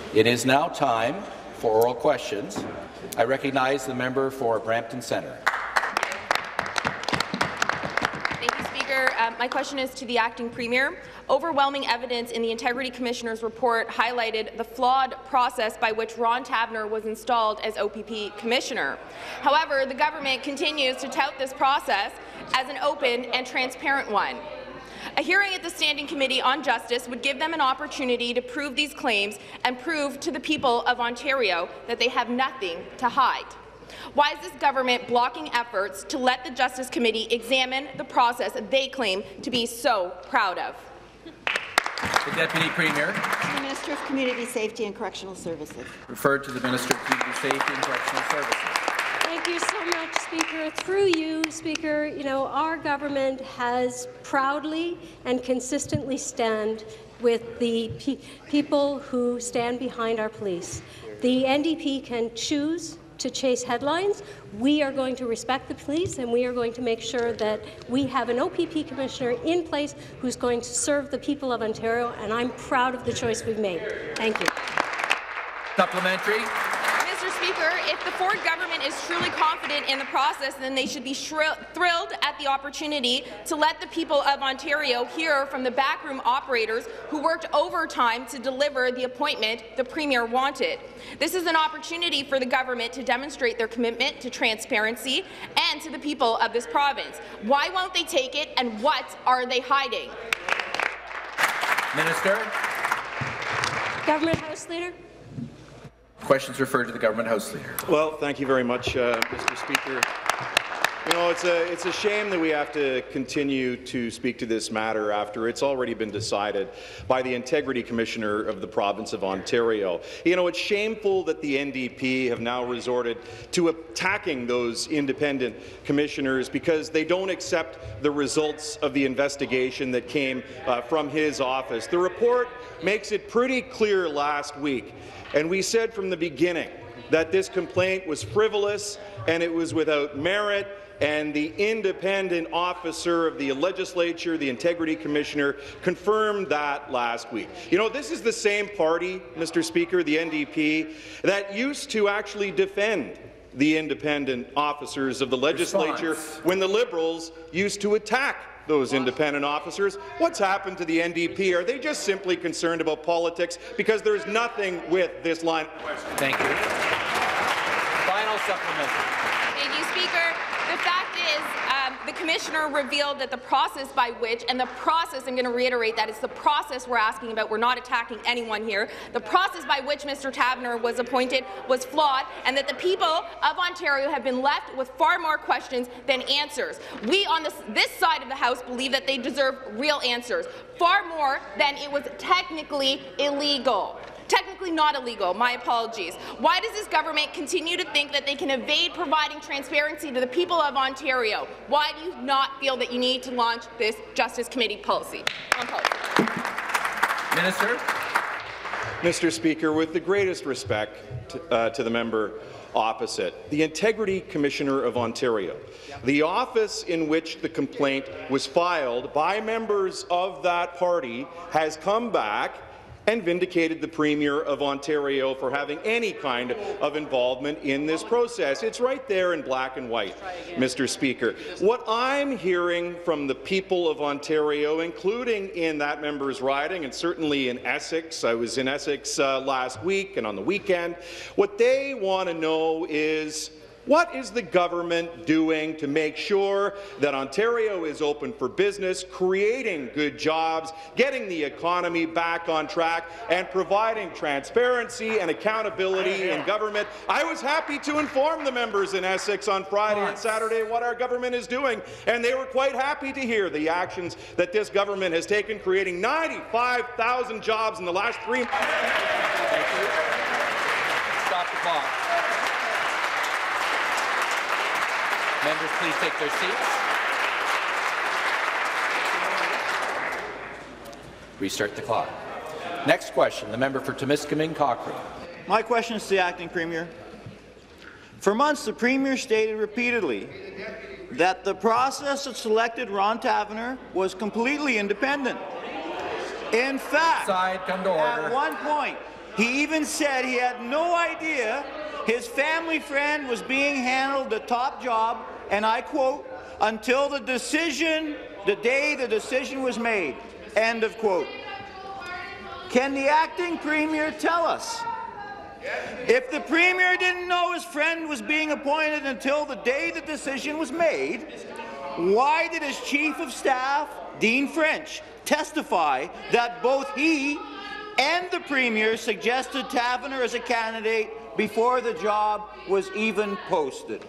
It is now time for oral questions. I recognize the member for Brampton Centre. Thank you, Speaker. My question is to the Acting Premier. Overwhelming evidence in the Integrity Commissioner's report highlighted the flawed process by which Ron Taverner was installed as OPP Commissioner. However, the government continues to tout this process as an open and transparent one. A hearing at the Standing Committee on Justice would give them an opportunity to prove these claims and prove to the people of Ontario that they have nothing to hide. Why is this government blocking efforts to let the Justice Committee examine the process they claim to be so proud of? The Deputy Premier. The Minister of Community Safety and Correctional Services. Referred to the Minister of Community Safety and Correctional Services. Thank you so much, Speaker. Through you, Speaker, our government has proudly and consistently stand with the people who stand behind our police. The NDP can choose to chase headlines. We are going to respect the police, and we are going to make sure that we have an OPP Commissioner in place who's going to serve the people of Ontario, and I'm proud of the choice we've made. Thank you. Supplementary. Mr. Speaker, if the Ford government is truly confident in the process, then they should be thrilled at the opportunity to let the people of Ontario hear from the backroom operators who worked overtime to deliver the appointment the Premier wanted. This is an opportunity for the government to demonstrate their commitment to transparency and to the people of this province. Why won't they take it, and what are they hiding? Minister. Government House Leader. Questions referred to the Government House Leader. Well, thank you very much, Mr. Speaker. It's a shame that we have to continue to speak to this matter after it's already been decided by the Integrity Commissioner of the Province of Ontario. It's shameful that the NDP have now resorted to attacking those independent commissioners because they don't accept the results of the investigation that came from his office. The report makes it pretty clear last week, and we said from the beginning that this complaint was frivolous and it was without merit, and the independent officer of the legislature, the Integrity Commissioner, confirmed that last week. This is the same party, Mr. Speaker, the NDP, that used to actually defend the independent officers of the legislature when the Liberals used to attack those independent officers. What's happened to the NDP? Are they just simply concerned about politics? Because there's nothing with this line. Thank you. Final supplementary. Thank you, Speaker. The fact is, the Commissioner revealed that the process by which, and the process, I'm going to reiterate that it's the process we're asking about, we're not attacking anyone here, the process by which Mr. Taverner was appointed was flawed, and that the people of Ontario have been left with far more questions than answers. We on this side of the House believe that they deserve real answers, far more than it was technically illegal. Technically not illegal, my apologies. Why does this government continue to think that they can evade providing transparency to the people of Ontario? Why do you not feel that you need to launch this Justice Committee policy? Minister. Mr. Speaker, with the greatest respect to the member opposite, the Integrity Commissioner of Ontario, the office in which the complaint was filed by members of that party, has come back and vindicated the Premier of Ontario for having any kind of involvement in this process. It's right there in black and white, Mr. Speaker. What I'm hearing from the people of Ontario, including in that member's riding and certainly in Essex, I was in Essex last week and on the weekend, what they want to know is, what is the government doing to make sure that Ontario is open for business, creating good jobs, getting the economy back on track, and providing transparency and accountability in government? I was happy to inform the members in Essex on Friday and Saturday what our government is doing, and they were quite happy to hear the actions that this government has taken, creating 95,000 jobs in the last 3 months. Thank you. Stop the clock. Members, please take their seats. Restart the clock. Next question, the member for Timiskaming Cochrane. My question is to the Acting Premier. For months, the Premier stated repeatedly that the process that selected Ron Taverner was completely independent. In fact, Come to order. at one point, He even said he had no idea his family friend was being handled the top job, and I quote, until the day the decision was made, end of quote. Can the acting Premier tell us, if the Premier didn't know his friend was being appointed until the day the decision was made, why did his Chief of Staff, Dean French, testify that both he and the Premier suggested Taverner as a candidate before the job was even posted?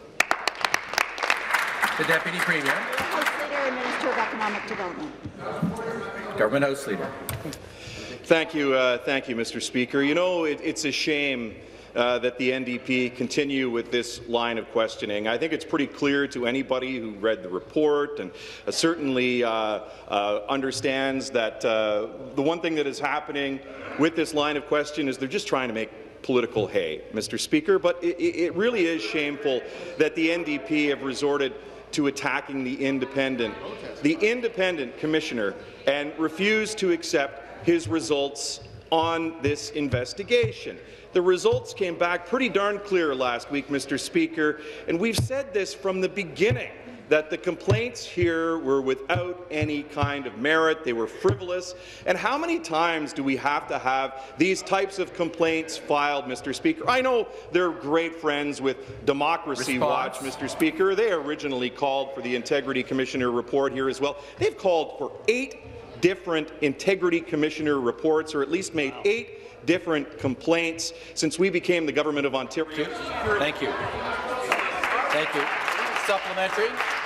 The Deputy Premier. House Leader and Minister of Economic Development. Government House Leader. Thank you, Mr. Speaker. You know, it's a shame that the NDP continue with this line of questioning. I think it's pretty clear to anybody who read the report and certainly understands that the one thing that is happening with this line of question is they're just trying to make political hay, Mr. Speaker. But it really is shameful that the NDP have resorted to attacking the independent commissioner and refused to accept his results on this investigation. The results came back pretty darn clear last week, Mr. Speaker, and we've said this from the beginning, that the complaints here were without any kind of merit, they were frivolous. And how many times do we have to have these types of complaints filed, Mr. Speaker? I know they're great friends with Democracy Watch, Mr. Speaker. They originally called for the Integrity Commissioner report here as well. They've called for 8 different Integrity Commissioner reports, or at least made 8 different complaints since we became the Government of Ontario. Thank you. Thank you. Supplementary.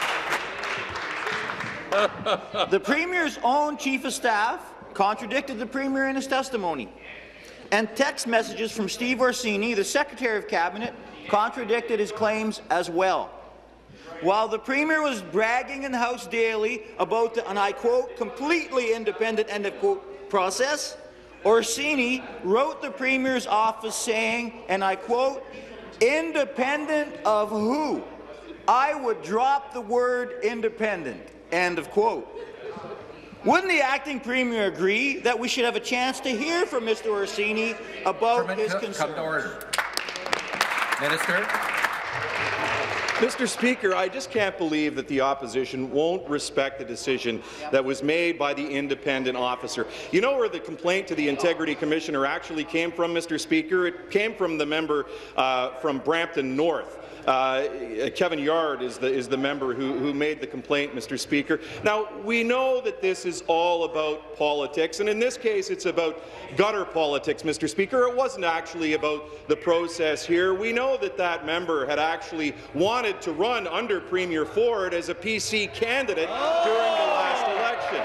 The Premier's own Chief of Staff contradicted the Premier in his testimony, and text messages from Steve Orsini, the Secretary of Cabinet, contradicted his claims as well. While the Premier was bragging in the House daily about the, and I quote, completely independent, end of quote, process, Orsini wrote the Premier's office saying, and I quote, independent of who? I would drop the word independent, end of quote. Wouldn't the acting Premier agree that we should have a chance to hear from Mr. Orsini about his concerns? Come to order. Minister. Mr. Speaker, I just can't believe that the opposition won't respect the decision that was made by the independent officer. You know where the complaint to the Integrity Commissioner actually came from, Mr. Speaker? It came from the member from Brampton North. Kevin Yard is the member who made the complaint, Mr. Speaker. Now, we know that this is all about politics, and in this case, it's about gutter politics, Mr. Speaker. It wasn't actually about the process here. We know that that member had actually wanted to run under Premier Ford as a PC candidate during the last election.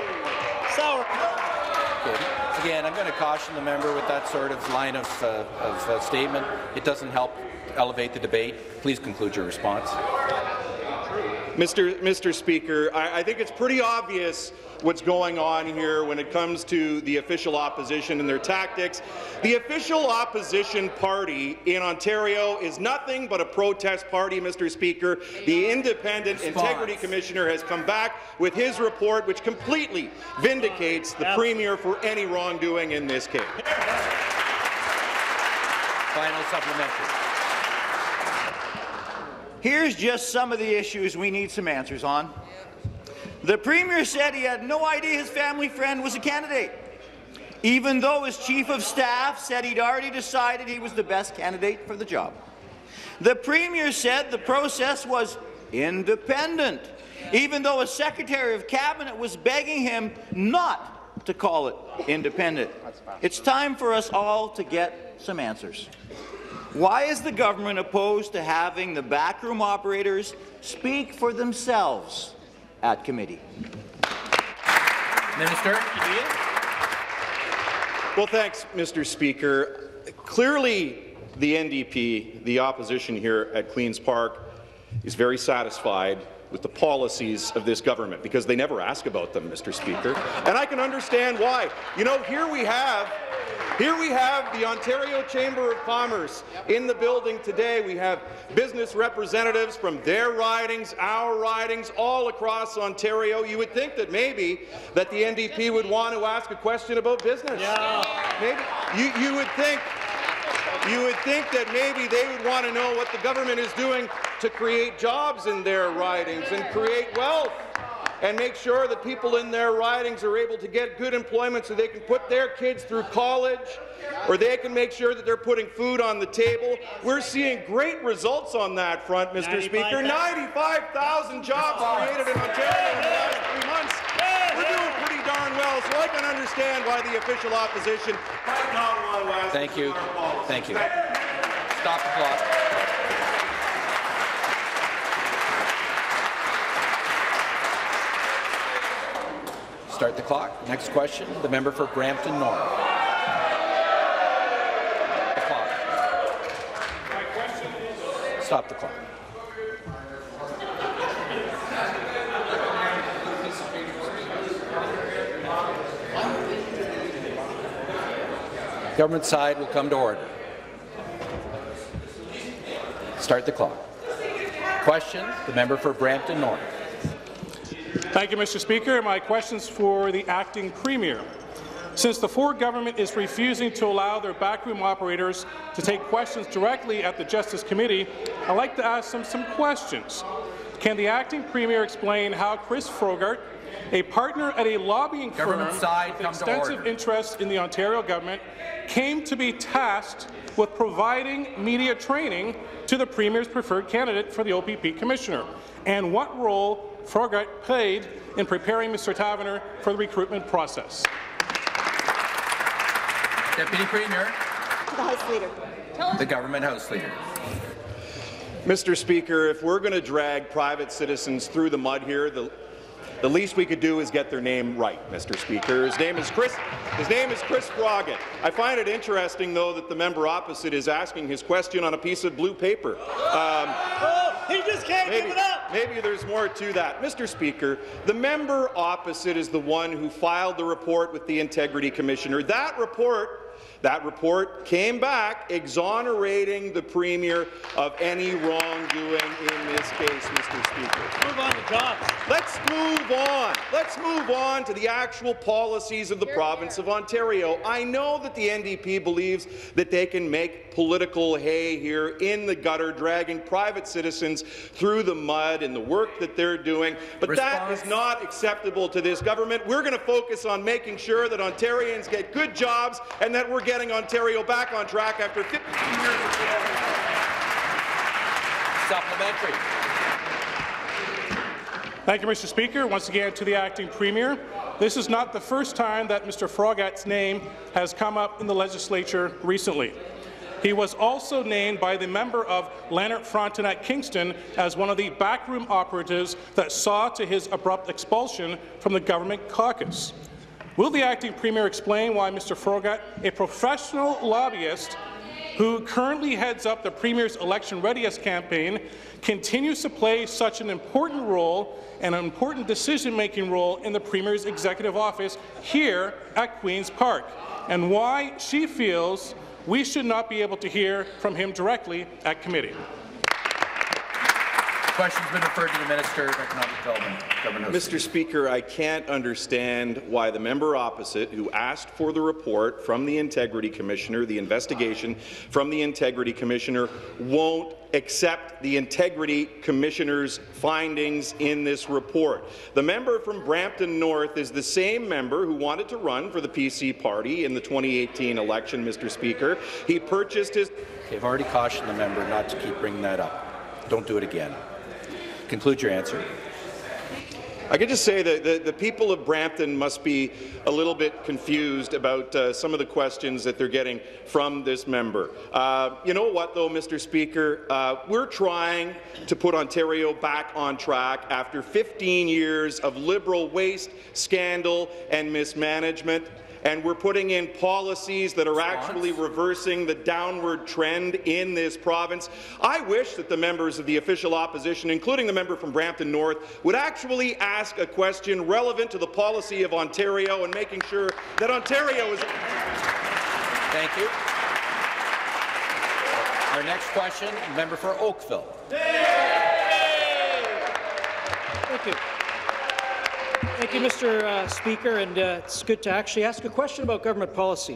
Okay. Again, I'm going to caution the member with that sort of line of statement. It doesn't help elevate the debate. Please conclude your response. Mr. Speaker, I think it's pretty obvious what's going on here when it comes to the official opposition and their tactics. The official opposition party in Ontario is nothing but a protest party, Mr. Speaker. The Independent Integrity Commissioner has come back with his report, which completely vindicates the Premier for any wrongdoing in this case. Final supplementary. Here's just some of the issues we need some answers on. The Premier said he had no idea his family friend was a candidate, even though his Chief of Staff said he'd already decided he was the best candidate for the job. The Premier said the process was independent, even though a Secretary of Cabinet was begging him not to call it independent. It's time for us all to get some answers. Why is the government opposed to having the backroom operators speak for themselves at committee? Minister. Well, thanks, Mr. Speaker. Clearly, the NDP, the opposition here at Queen's Park, is very satisfied with the policies of this government because they never ask about them, Mr. Speaker. And I can understand why. You know, here we have Here we have the Ontario Chamber of Commerce in the building today. We have business representatives from their ridings, our ridings, all across Ontario. You would think that maybe that the NDP would want to ask a question about business. Yeah. Maybe you would think that maybe they would want to know what the government is doing to create jobs in their ridings and create wealth, and make sure that people in their ridings are able to get good employment so they can put their kids through college, or they can make sure that they're putting food on the table. We're seeing great results on that front, Mr. Speaker. 95,000 jobs created in Ontario in the last 3 months. We're doing pretty darn well, so I can understand why the official opposition might not want to ask. Thank you. Thank you. Stop the clock. Start the clock. Next question, the member for Brampton North. The clock. Stop the clock. Government side will come to order. Start the clock. Question, the member for Brampton North. Thank you, Mr. Speaker. My question's for the acting Premier. Since the Ford government is refusing to allow their backroom operators to take questions directly at the Justice Committee, I'd like to ask them some questions. Can the acting Premier explain how Chris Froggatt, a partner at a lobbying firm with extensive interest in the Ontario government, came to be tasked with providing media training to the Premier's preferred candidate for the OPP Commissioner, and what role Froggatt played in preparing Mr. Taverner for the recruitment process? Deputy Premier. To the House Leader. The Government House Leader. Mr. Speaker, if we're going to drag private citizens through the mud here, the least we could do is get their name right, Mr. Speaker. His name is Chris Froggatt. I find it interesting, though, that the member opposite is asking his question on a piece of blue paper. He just can't give it up! Maybe there's more to that. Mr. Speaker, the member opposite is the one who filed the report with the Integrity Commissioner. That report came back exonerating the Premier of any wrongdoing in this case, Mr. Speaker. Move on to jobs. Let's move on. Let's move on to the actual policies of the province of Ontario. I know that the NDP believes that they can make political hay here in the gutter, dragging private citizens through the mud in the work that they're doing, but that is not acceptable to this government. We're going to focus on making sure that Ontarians get good jobs and that we're getting Ontario back on track after 15 years of failure. Supplementary. Thank you, Mr. Speaker. Once again, to the acting Premier. This is not the first time that Mr. Froggatt's name has come up in the legislature recently. He was also named by the member of Leonard Frontenac Kingston as one of the backroom operatives that saw to his abrupt expulsion from the government caucus. Will the acting Premier explain why Mr. Froggatt, a professional lobbyist who currently heads up the Premier's election readiness campaign, continues to play such an important role and an important decision-making role in the Premier's executive office here at Queen's Park, and why she feels we should not be able to hear from him directly at committee? The question's been referred to the Minister of Economic Development. Mr. Speaker, I can't understand why the member opposite, who asked for the report from the Integrity Commissioner, the investigation from the Integrity Commissioner, won't accept the Integrity Commissioner's findings in this report. The member from Brampton North is the same member who wanted to run for the PC party in the 2018 election, Mr. Speaker. He purchased his... I've already cautioned the member not to keep bringing that up. Don't do it again. Conclude your answer. I can just say that the people of Brampton must be a little bit confused about some of the questions that they're getting from this member. You know what, though, Mr. Speaker? We're trying to put Ontario back on track after 15 years of Liberal waste, scandal and mismanagement. And we're putting in policies that are actually reversing the downward trend in this province. I wish that the members of the official opposition, including the member from Brampton North, would actually ask a question relevant to the policy of Ontario and making sure that Ontario is... Thank you. Our next question, member for Oakville. Thank you. Thank you, Mr. Speaker, and it's good to actually ask a question about government policy.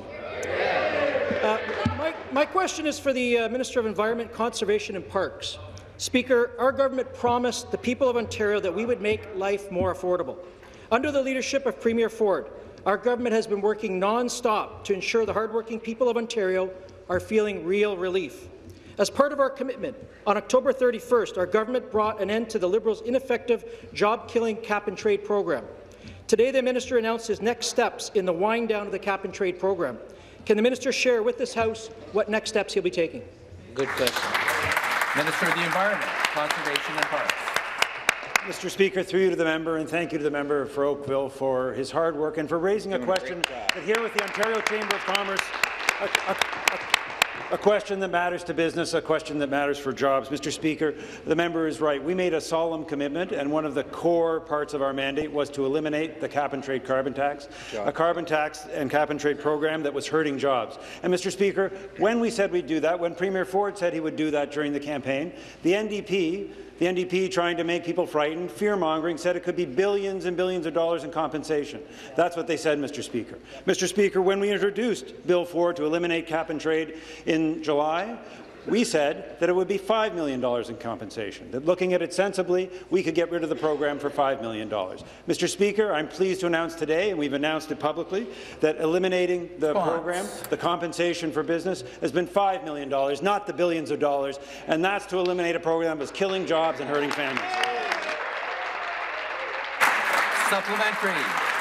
My question is for the Minister of Environment, Conservation and Parks. Speaker, our government promised the people of Ontario that we would make life more affordable. Under the leadership of Premier Ford, our government has been working non-stop to ensure the hardworking people of Ontario are feeling real relief. As part of our commitment, on October 31st, our government brought an end to the Liberals' ineffective job-killing cap-and-trade program. Today, the minister announced his next steps in the wind-down of the cap-and-trade program. Can the minister share with this House what next steps he'll be taking? Good question. Minister of the Environment, Conservation and Parks. Mr. Speaker, through you to the member, and thank you to the member for Oakville for his hard work and for raising a question that here with the Ontario Chamber of Commerce, a question that matters to business, a question that matters for jobs. Mr. Speaker, the member is right. We made a solemn commitment, and one of the core parts of our mandate was to eliminate the cap-and-trade carbon tax, a carbon tax and cap-and-trade program that was hurting jobs. And, Mr. Speaker, when we said we'd do that, when Premier Ford said he would do that during the campaign, the NDP trying to make people frightened, fear-mongering, said it could be billions and billions of dollars in compensation. That's what they said, Mr. Speaker. Mr. Speaker, when we introduced Bill 4 to eliminate cap-and-trade in July, we said that it would be $5 million in compensation, that looking at it sensibly, we could get rid of the program for $5 million. Mr. Speaker, I'm pleased to announce today, and we've announced it publicly, that eliminating the program, the compensation for business, has been $5 million, not the billions of dollars, and that's to eliminate a program that's killing jobs and hurting families. Supplementary.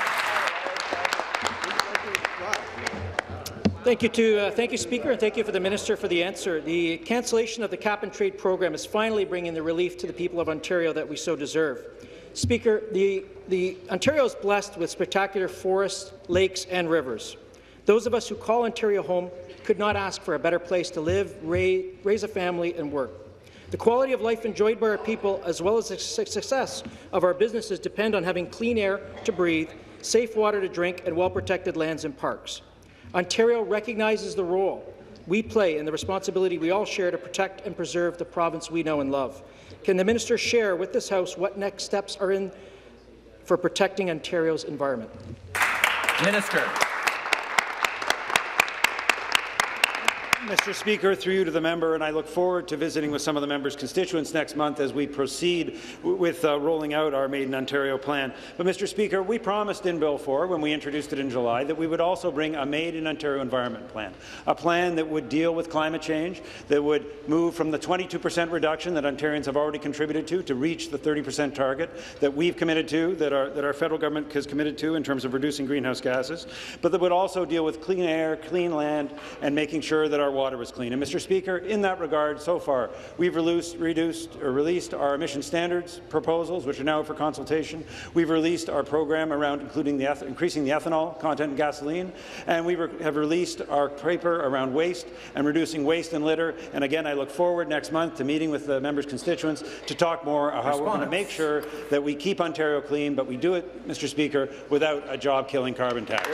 Thank you, Speaker, and thank you for the Minister for the answer. The cancellation of the cap-and-trade program is finally bringing the relief to the people of Ontario that we so deserve. Speaker, Ontario is blessed with spectacular forests, lakes and rivers. Those of us who call Ontario home could not ask for a better place to live, raise a family and work. The quality of life enjoyed by our people, as well as the success of our businesses, depend on having clean air to breathe, safe water to drink and well-protected lands and parks. Ontario recognizes the role we play and the responsibility we all share to protect and preserve the province we know and love. Can the minister share with this House what next steps are in for protecting Ontario's environment? Minister. Mr. Speaker, through you to the member, and I look forward to visiting with some of the member's constituents next month as we proceed with rolling out our Made in Ontario plan. But, Mr. Speaker, we promised in Bill 4, when we introduced it in July, that we would also bring a Made in Ontario environment plan, a plan that would deal with climate change, that would move from the 22% reduction that Ontarians have already contributed to reach the 30% target that we've committed to, that our federal government has committed to in terms of reducing greenhouse gases, but that would also deal with clean air, clean land, and making sure that our water was clean. And, Mr. Speaker, in that regard, so far, we've released our emission standards proposals, which are now for consultation. We've released our program around including increasing the ethanol content in gasoline, and we have released our paper around waste and reducing waste and litter. And again, I look forward next month to meeting with the members' constituents to talk more about how we're going to make sure that we keep Ontario clean, but we do it, Mr. Speaker, without a job-killing carbon tax.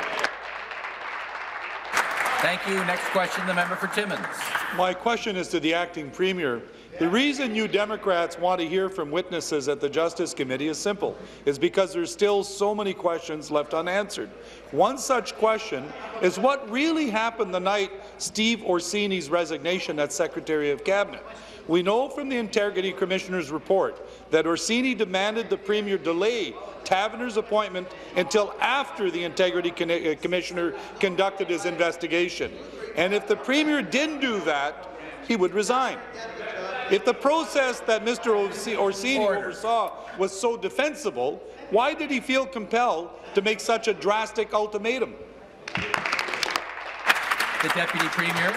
Thank you. Next question, the member for Timmins. My question is to the acting premier. The reason you Democrats want to hear from witnesses at the Justice Committee is simple. It's because there's still so many questions left unanswered. One such question is what really happened the night Steve Orsini's resignation as Secretary of Cabinet. We know from the Integrity Commissioner's report that Orsini demanded the Premier delay Taverner's appointment until after the Integrity Commissioner conducted his investigation. And if the Premier didn't do that, he would resign. If the process that Mr. Orsini oversaw was so defensible, why did he feel compelled to make such a drastic ultimatum? The Deputy Premier.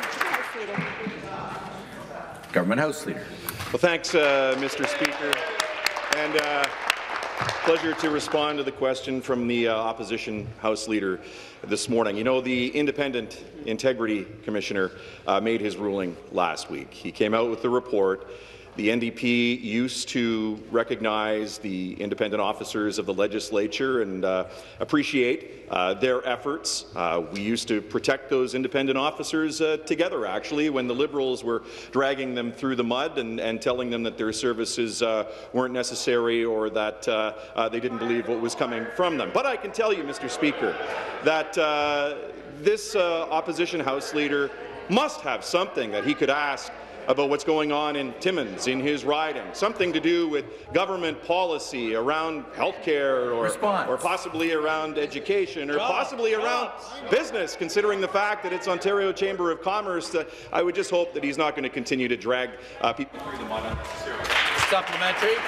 Government House Leader. Well, thanks, Mr. Speaker. And pleasure to respond to the question from the opposition House Leader this morning. You know, the Independent Integrity Commissioner made his ruling last week. He came out with the report The NDP used to recognize the independent officers of the legislature and appreciate their efforts. We used to protect those independent officers together, actually, when the Liberals were dragging them through the mud and telling them that their services weren't necessary or that they didn't believe what was coming from them. But I can tell you, Mr. Speaker, that this opposition House Leader must have something that he could ask about what's going on in Timmins, in his riding, something to do with government policy around healthcare or possibly around education or possibly around business, considering the fact that it's Ontario Chamber of Commerce. I would just hope that he's not going to continue to drag people through the mud. Supplementary.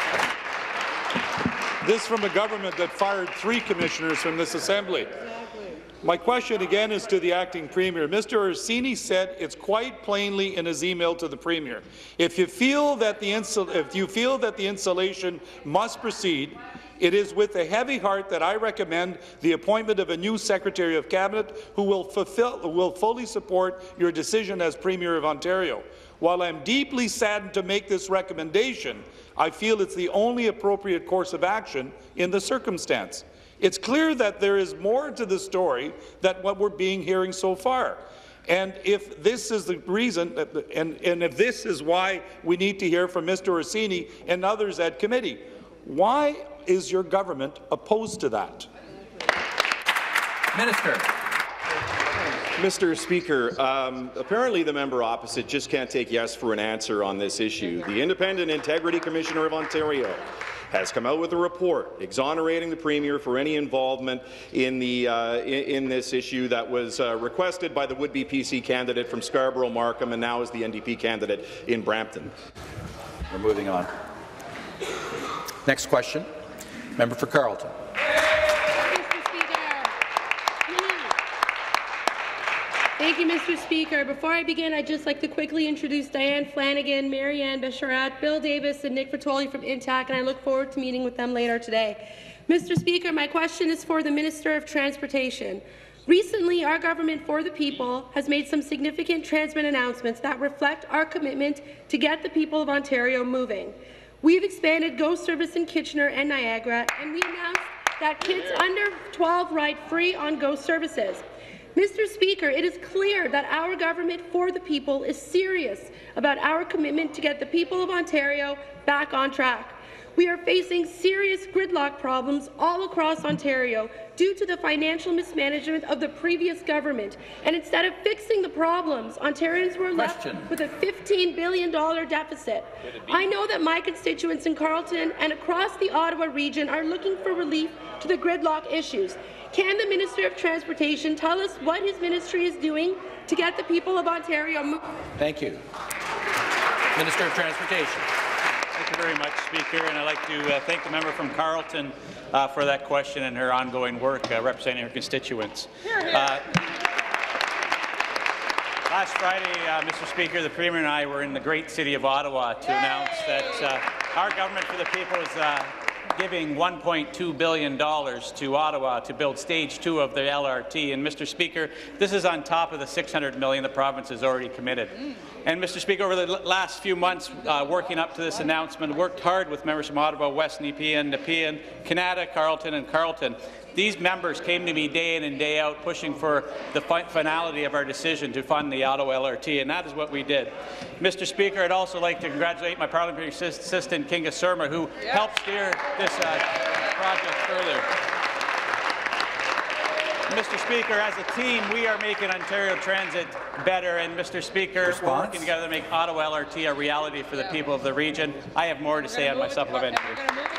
This from a government that fired 3 commissioners from this Assembly. My question again is to the acting Premier. Mr. Orsini said it's quite plainly in his email to the Premier. If you feel that the installation must proceed, it is with a heavy heart that I recommend the appointment of a new Secretary of Cabinet who will fully support your decision as Premier of Ontario. While I'm deeply saddened to make this recommendation, I feel it's the only appropriate course of action in the circumstance. It's clear that there is more to the story than what we're hearing so far. And if this is the reason, and if this is why we need to hear from Mr. Orsini and others at committee, why is your government opposed to that? Minister. Mr. Speaker, apparently the member opposite just can't take yes for an answer on this issue. The Independent Integrity Commissioner of Ontario has come out with a report exonerating the Premier for any involvement in this issue that was requested by the would-be PC candidate from Scarborough-Markham and now is the NDP candidate in Brampton. We're moving on. Next question. Member for Carleton. Thank you, Mr. Speaker. Before I begin, I'd just like to quickly introduce Diane Flanagan, Marianne Becharat, Bill Davis, and Nick Fertoli from Intac, and I look forward to meeting with them later today. Mr. Speaker, my question is for the Minister of Transportation. Recently, our government for the people has made some significant transit announcements that reflect our commitment to get the people of Ontario moving. We've expanded GO service in Kitchener and Niagara, and we announced that kids under 12 ride free on GO services. Mr. Speaker, it is clear that our government for the people is serious about our commitment to get the people of Ontario back on track. We are facing serious gridlock problems all across Ontario due to the financial mismanagement of the previous government. And instead of fixing the problems, Ontarians were left with a $15 billion deficit. I know that my constituents in Carleton and across the Ottawa region are looking for relief to the gridlock issues. Can the Minister of Transportation tell us what his ministry is doing to get the people of Ontario moving? Thank you. Minister of Transportation. Thank you very much, Speaker, and I'd like to thank the member from Carleton for that question and her ongoing work representing her constituents. Last Friday, Mr. Speaker, the Premier and I were in the great city of Ottawa to announce that our government for the people is giving $1.2 billion to Ottawa to build Stage 2 of the LRT. And, Mr. Speaker, this is on top of the $600 million the province has already committed. And, Mr. Speaker, over the last few months, working up to this announcement, worked hard with members from Ottawa, West Nepean, Nepean, Canada, Carleton, and Carleton. These members came to me day in and day out pushing for the finality of our decision to fund the Ottawa LRT, and that is what we did. Mr. Speaker, I'd also like to congratulate my parliamentary assistant, Kinga Surma, who helped steer this project further. Mr. Speaker, as a team, we are making Ontario Transit better, and Mr. Speaker, we're working together to make Ottawa LRT a reality for the people of the region. I have more to say on my supplementary.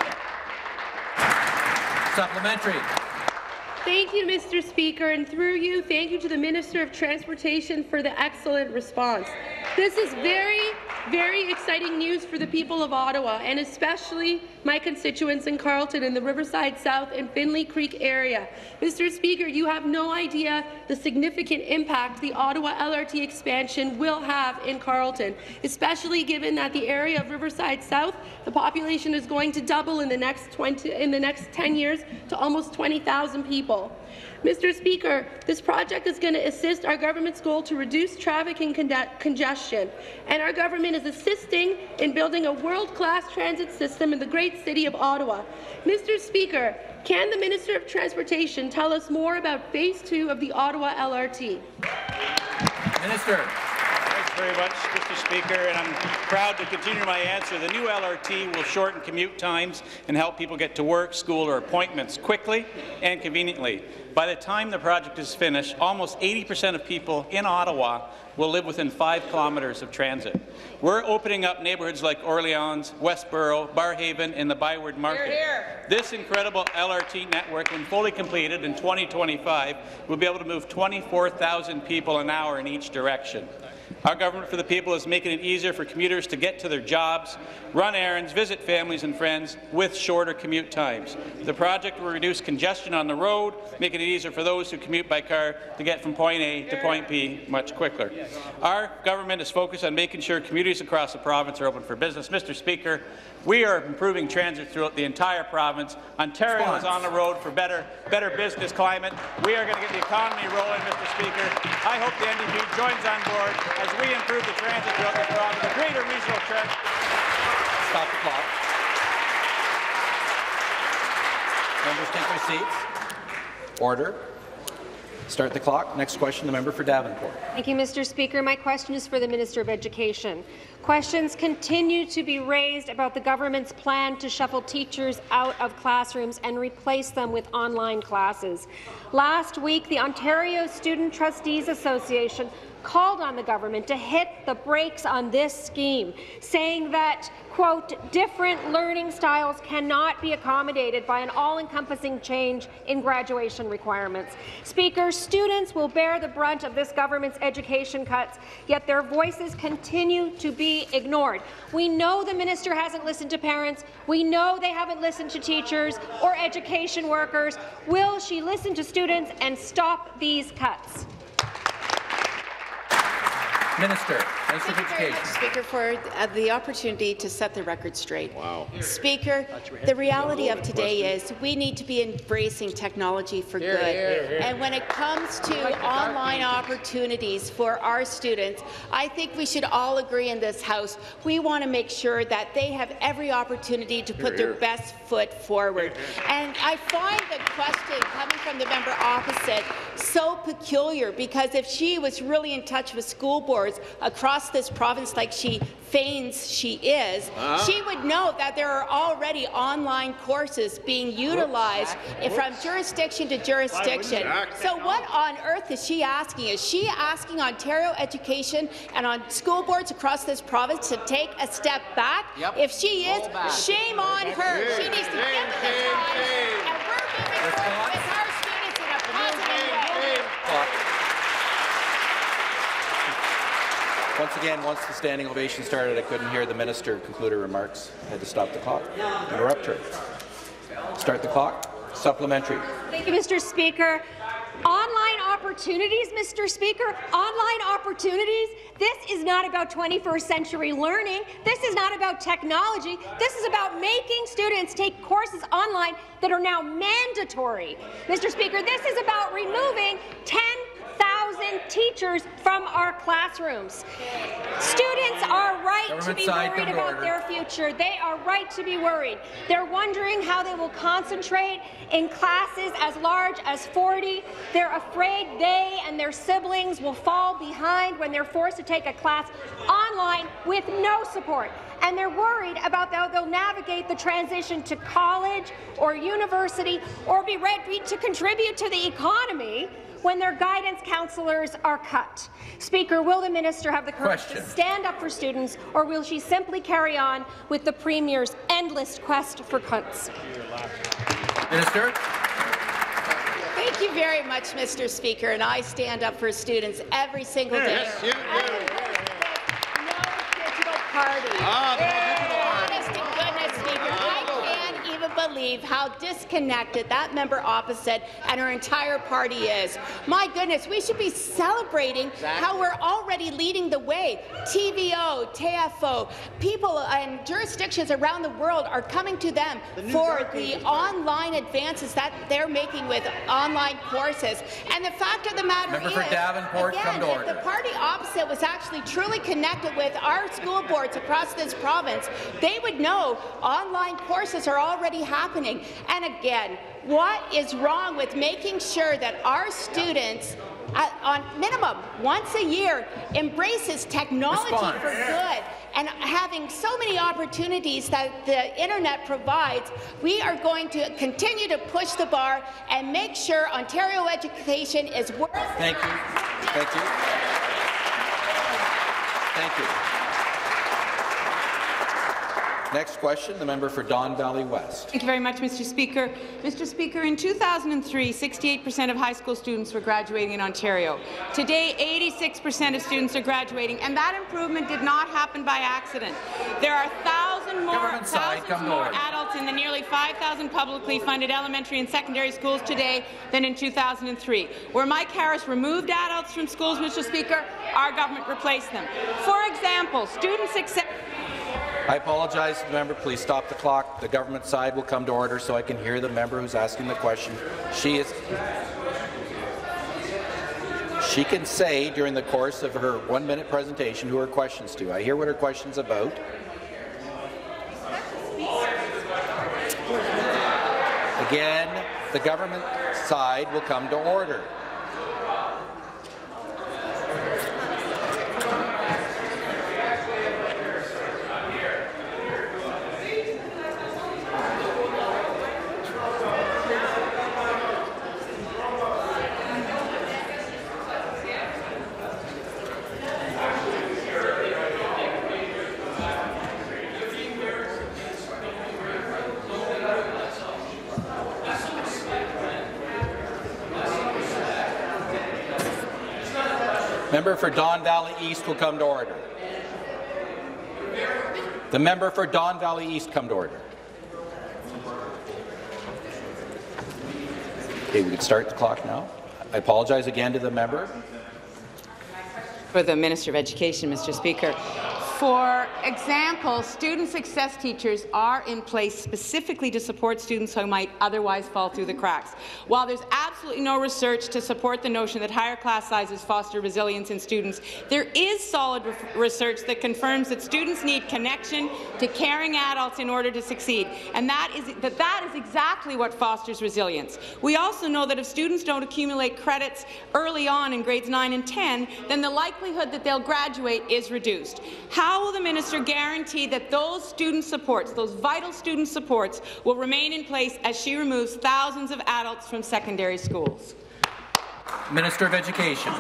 Supplementary. Thank you, Mr. Speaker, and through you, thank you to the Minister of Transportation for the excellent response. This is very, very exciting news for the people of Ottawa, and especially my constituents in Carleton and the Riverside South and Finley Creek area. Mr. Speaker, you have no idea the significant impact the Ottawa LRT expansion will have in Carleton, especially given that the area of Riverside South, the population is going to double in the next 10 years to almost 20,000 people. Mr. Speaker, this project is going to assist our government's goal to reduce traffic and congestion, and our government is assisting in building a world-class transit system in the great city of Ottawa. Mr. Speaker, can the Minister of Transportation tell us more about Phase 2 of the Ottawa LRT? Minister. Thanks very much, Mr. Speaker, and I'm proud to continue my answer. The new LRT will shorten commute times and help people get to work, school, or appointments quickly and conveniently. By the time the project is finished, almost 80% of people in Ottawa will live within 5 kilometres of transit. We're opening up neighbourhoods like Orleans, Westboro, Barrhaven, and the Byward Market. This incredible LRT network, when fully completed in 2025, will be able to move 24,000 people an hour in each direction. Our government for the people is making it easier for commuters to get to their jobs, run errands, visit families and friends with shorter commute times. The project will reduce congestion on the road, making it easier for those who commute by car to get from point A to point B much quicker. Our government is focused on making sure communities across the province are open for business. Mr. Speaker, we are improving transit throughout the entire province. Ontario is on the road for better business climate. We are going to get the economy rolling, Mr. Speaker. I hope the NDP joins on board as we improve the transit throughout the province, the greater regional transit. Stop the clock. Members take their seats. Order. Start the clock. Next question, the member for Davenport. Thank you, Mr. Speaker. My question is for the Minister of Education. Questions continue to be raised about the government's plan to shuffle teachers out of classrooms and replace them with online classes. Last week, the Ontario Student Trustees Association called on the government to hit the brakes on this scheme, saying that, quote, different learning styles cannot be accommodated by an all-encompassing change in graduation requirements. Speaker, students will bear the brunt of this government's education cuts, yet their voices continue to be ignored. We know the minister hasn't listened to parents. We know they haven't listened to teachers or education workers. Will she listen to students and stop these cuts? Minister, Minister of Thank you very Education. much, Speaker, for the opportunity to set the record straight. Wow. Speaker, the reality of today is we need to be embracing technology for good. And when it comes to online opportunities for our students, I think we should all agree in this House, we want to make sure that they have every opportunity to put their best foot forward. And I find the question coming from the member opposite so peculiar, because if she was really in touch with school boards across this province like she feigns she is, she would know that there are already online courses being utilized from jurisdiction to jurisdiction. So what on earth is she asking? Is she asking Ontario Education and on school boards across this province to take a step back? If she is, shame on her. She needs to get with the times, and we're moving forward with our students in a positive way. Once again, once the standing ovation started, I couldn't hear the minister conclude her remarks. I had to stop the clock. Interrupt her. Start the clock. Supplementary. Thank you, Mr. Speaker. Online opportunities, Mr. Speaker, online opportunities. This is not about 21st century learning. This is not about technology. This is about making students take courses online that are now mandatory. Mr. Speaker, this is about removing 10,000 teachers from our classrooms. Students are right to be worried about their future. They are right to be worried. They're wondering how they will concentrate in classes as large as 40. They're afraid they and their siblings will fall behind when they're forced to take a class online with no support. And they're worried about how they'll navigate the transition to college or university or be ready to contribute to the economy when their guidance counselors are cut. Speaker, will the minister have the courage to stand up for students, or will she simply carry on with the Premier's endless quest for cuts? Minister. Thank you very much, Mr. Speaker, and I stand up for students every single day. Yes, you do. No digital party. Honest to goodness, Speaker, I can't even believe believe how disconnected that member opposite and her entire party is. My goodness, we should be celebrating how we're already leading the way. TVO, TFO, people and jurisdictions around the world are coming to them for the online advances that they're making with online courses. And the fact of the matter is, again, if the party opposite was actually truly connected with our school boards across this province, they would know online courses are already happening. And again, what is wrong with making sure that our students on minimum once a year embraces technology for good and having so many opportunities that the internet provides? We are going to continue to push the bar and make sure Ontario education is worth. Thank you. Thank you. Thank you. Next question, the member for Don Valley West. Thank you very much, Mr. Speaker. Mr. Speaker, in 2003, 68% of high school students were graduating in Ontario. Today, 86% of students are graduating, and that improvement did not happen by accident. There are thousands more adults in the nearly 5,000 publicly funded elementary and secondary schools today than in 2003. Where Mike Harris removed adults from schools, Mr. Speaker, our government replaced them. For example, student success. I apologize to the member. Please stop the clock. The government side will come to order so I can hear the member who's asking the question. She can say during the course of her 1-minute presentation who her question's to. I hear what her question's about. Again, the government side will come to order. Member for Don Valley East will come to order. The member for Don Valley East come to order. Okay, we can start the clock now. I apologize again to the member. For the Minister of Education, Mr. Speaker. For example, student success teachers are in place specifically to support students who might otherwise fall through the cracks. While there's absolutely no research to support the notion that higher class sizes foster resilience in students, there is solid research that confirms that students need connection to caring adults in order to succeed, and that is exactly what fosters resilience. We also know that if students don't accumulate credits early on in grades 9 and 10, then the likelihood that they'll graduate is reduced. How will the minister guarantee that those student supports, those vital student supports, will remain in place as she removes thousands of adults from secondary schools? Minister of Education.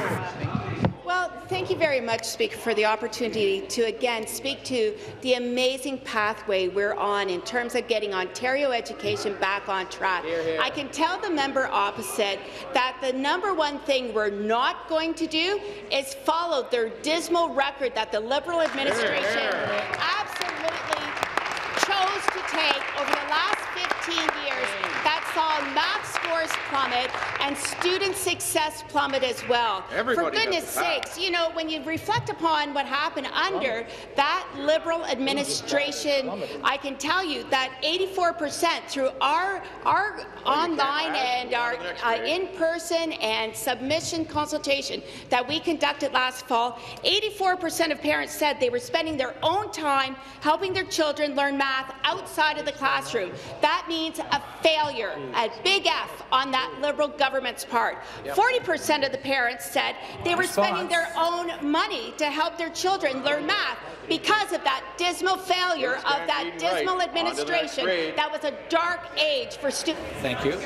Well, thank you very much, Speaker, for the opportunity to again speak to the amazing pathway we're on in terms of getting Ontario education back on track. Hear, hear. I can tell the member opposite that the #1 thing we're not going to do is follow their dismal record that the Liberal administration absolutely chose to take over the last 15 years that saw math scores plummet and student success plummet as well. For goodness sakes, you know, when you reflect upon what happened under that Liberal administration, I can tell you that 84% through our online and our in-person and submission consultation that we conducted last fall, 84% of parents said they were spending their own time helping their children learn math outside of the classroom. That means a failure, a big F on that Liberal government's part. 40% of the parents said they were spending their own money to help their children learn math because of that dismal failure of that dismal administration. That was a dark age for students. Thank you.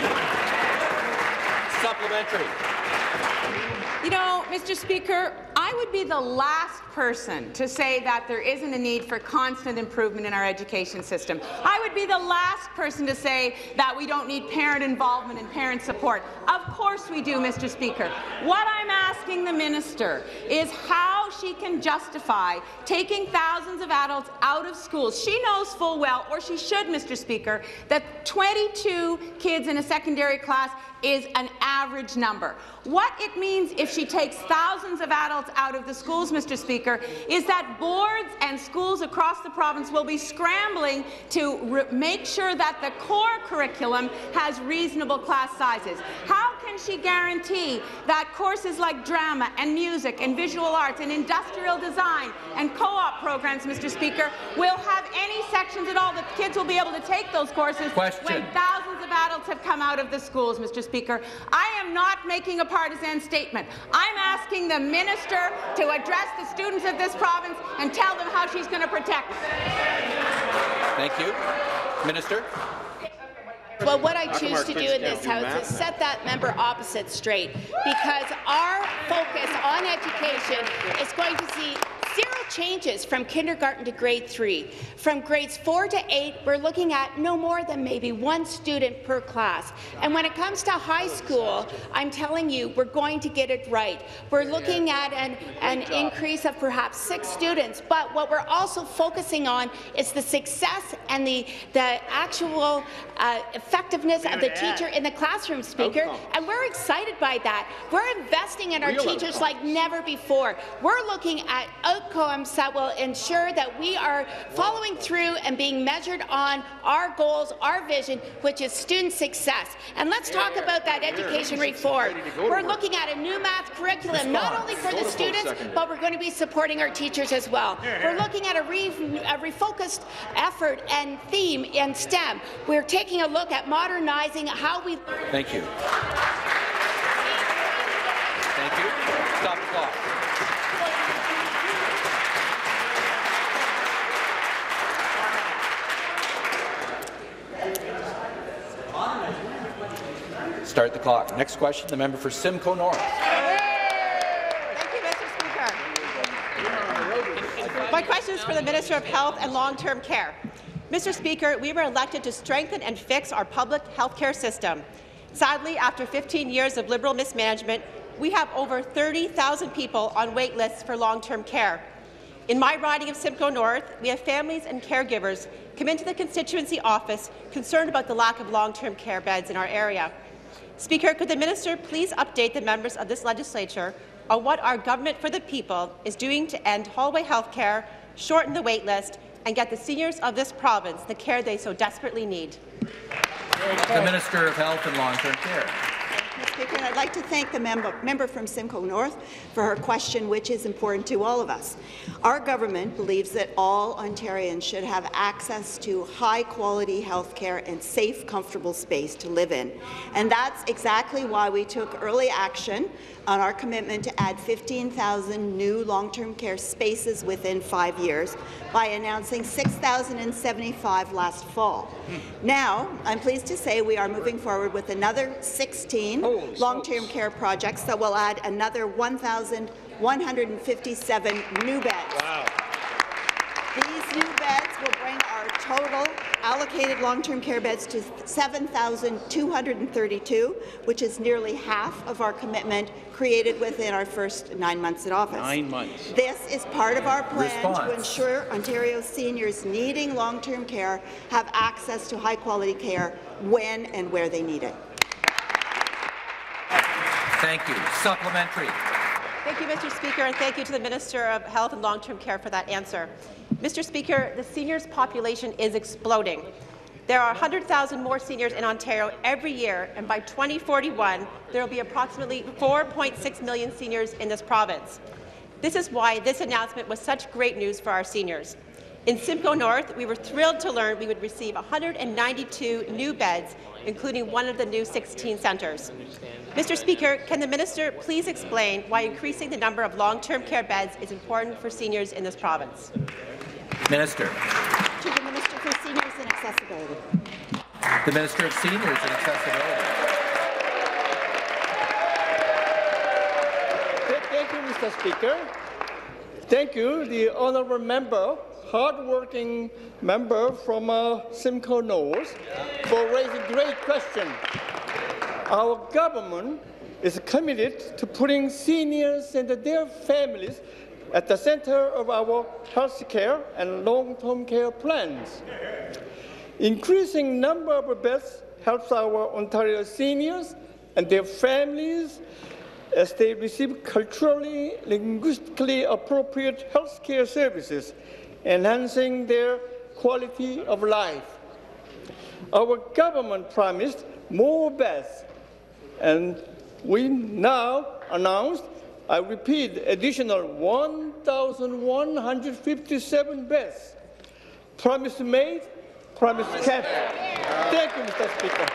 Supplementary. You know, Mr. Speaker, I would be the last person to say that there isn't a need for constant improvement in our education system. I would be the last person to say that we don't need parent involvement and parent support. Of course we do, Mr. Speaker. What I'm asking the minister is how she can justify taking thousands of adults out of schools. She knows full well, or she should, Mr. Speaker, that 22 kids in a secondary class is an average number. What it means if she takes thousands of adults out of the schools, Mr. Speaker, is that boards and schools across the province will be scrambling to make sure that the core curriculum has reasonable class sizes. How can she guarantee that courses like drama and music and visual arts and industrial design and co-op programs, Mr. Speaker, will have any sections at all that kids will be able to take those courses when thousands of adults have come out of the schools, Mr. Speaker? I am not making a partisan statement. I'm asking the minister to address the students of this province and tell them how she's going to protect them. Thank you. Minister. Well, what I choose to do in this House is set that member opposite straight, because our focus on education is going to see zero changes from kindergarten to grade 3. From grades 4 to 8, we're looking at no more than maybe 1 student per class. And when it comes to high school, I'm telling you, we're going to get it right. We're looking at an increase of perhaps 6 students, but what we're also focusing on is the success and the actual effectiveness of the teacher in the classroom, Speaker. And we're excited by that. We're investing in our teachers like never before. We're looking at outcomes that will ensure that we are following through and being measured on our goals, our vision, which is student success. And let's talk about that education reform. We're looking at a new math curriculum, not only for the students, but we're going to be supporting our teachers as well. We're looking at a refocused effort and theme in STEM. We're taking a look at modernizing how we... Thank you. Thank you. Stop the clock. Start the clock. Next question, the member for Simcoe North. Thank you, Mr. Speaker. My question is for the Minister of Health and Long-Term Care. Mr. Speaker, we were elected to strengthen and fix our public health care system. Sadly, after 15 years of Liberal mismanagement, we have over 30,000 people on wait lists for long-term care. In my riding of Simcoe North, we have families and caregivers come into the constituency office concerned about the lack of long-term care beds in our area. Speaker, could the minister please update the members of this legislature on what our government for the people is doing to end hallway health care, shorten the wait list, and get the seniors of this province the care they so desperately need? The Minister of Health and Long-Term Care. Mr. Speaker, I'd like to thank the member from Simcoe North for her question, which is important to all of us. Our government believes that all Ontarians should have access to high-quality health care and safe, comfortable space to live in. And that's exactly why we took early action on our commitment to add 15,000 new long-term care spaces within 5 years by announcing 6,075 last fall. Now, I'm pleased to say we are moving forward with another 16 long-term care projects that will add another 1,157 new beds. Wow. These new beds will bring our total allocated long-term care beds to 7,232, which is nearly half of our commitment created within our first 9 months in office. 9 months. This is part of our plan to ensure Ontario seniors needing long-term care have access to high-quality care when and where they need it. Thank you. Supplementary. Thank you, Mr. Speaker, and thank you to the Minister of Health and Long-Term Care for that answer. Mr. Speaker, the seniors' population is exploding. There are 100,000 more seniors in Ontario every year, and by 2041, there will be approximately 4.6 million seniors in this province. This is why this announcement was such great news for our seniors. In Simcoe North, we were thrilled to learn we would receive 192 new beds, including one of the new 16 centres. Mr. Speaker, can the minister please explain why increasing the number of long-term care beds is important for seniors in this province? Minister. To the Minister for Seniors and Accessibility. The Minister of Seniors and Accessibility. Thank you, Mr. Speaker. Thank you, the honourable member, hard-working member from Simcoe North, for raising a great question. Our government is committed to putting seniors and their families at the center of our health care and long-term care plans. Increasing number of beds helps our Ontario seniors and their families as they receive culturally, linguistically appropriate health care services, enhancing their quality of life. Our government promised more beds, and we now announced, I repeat, additional 1,157 beds. Promise made, promise kept. Thank you, Mr. Speaker.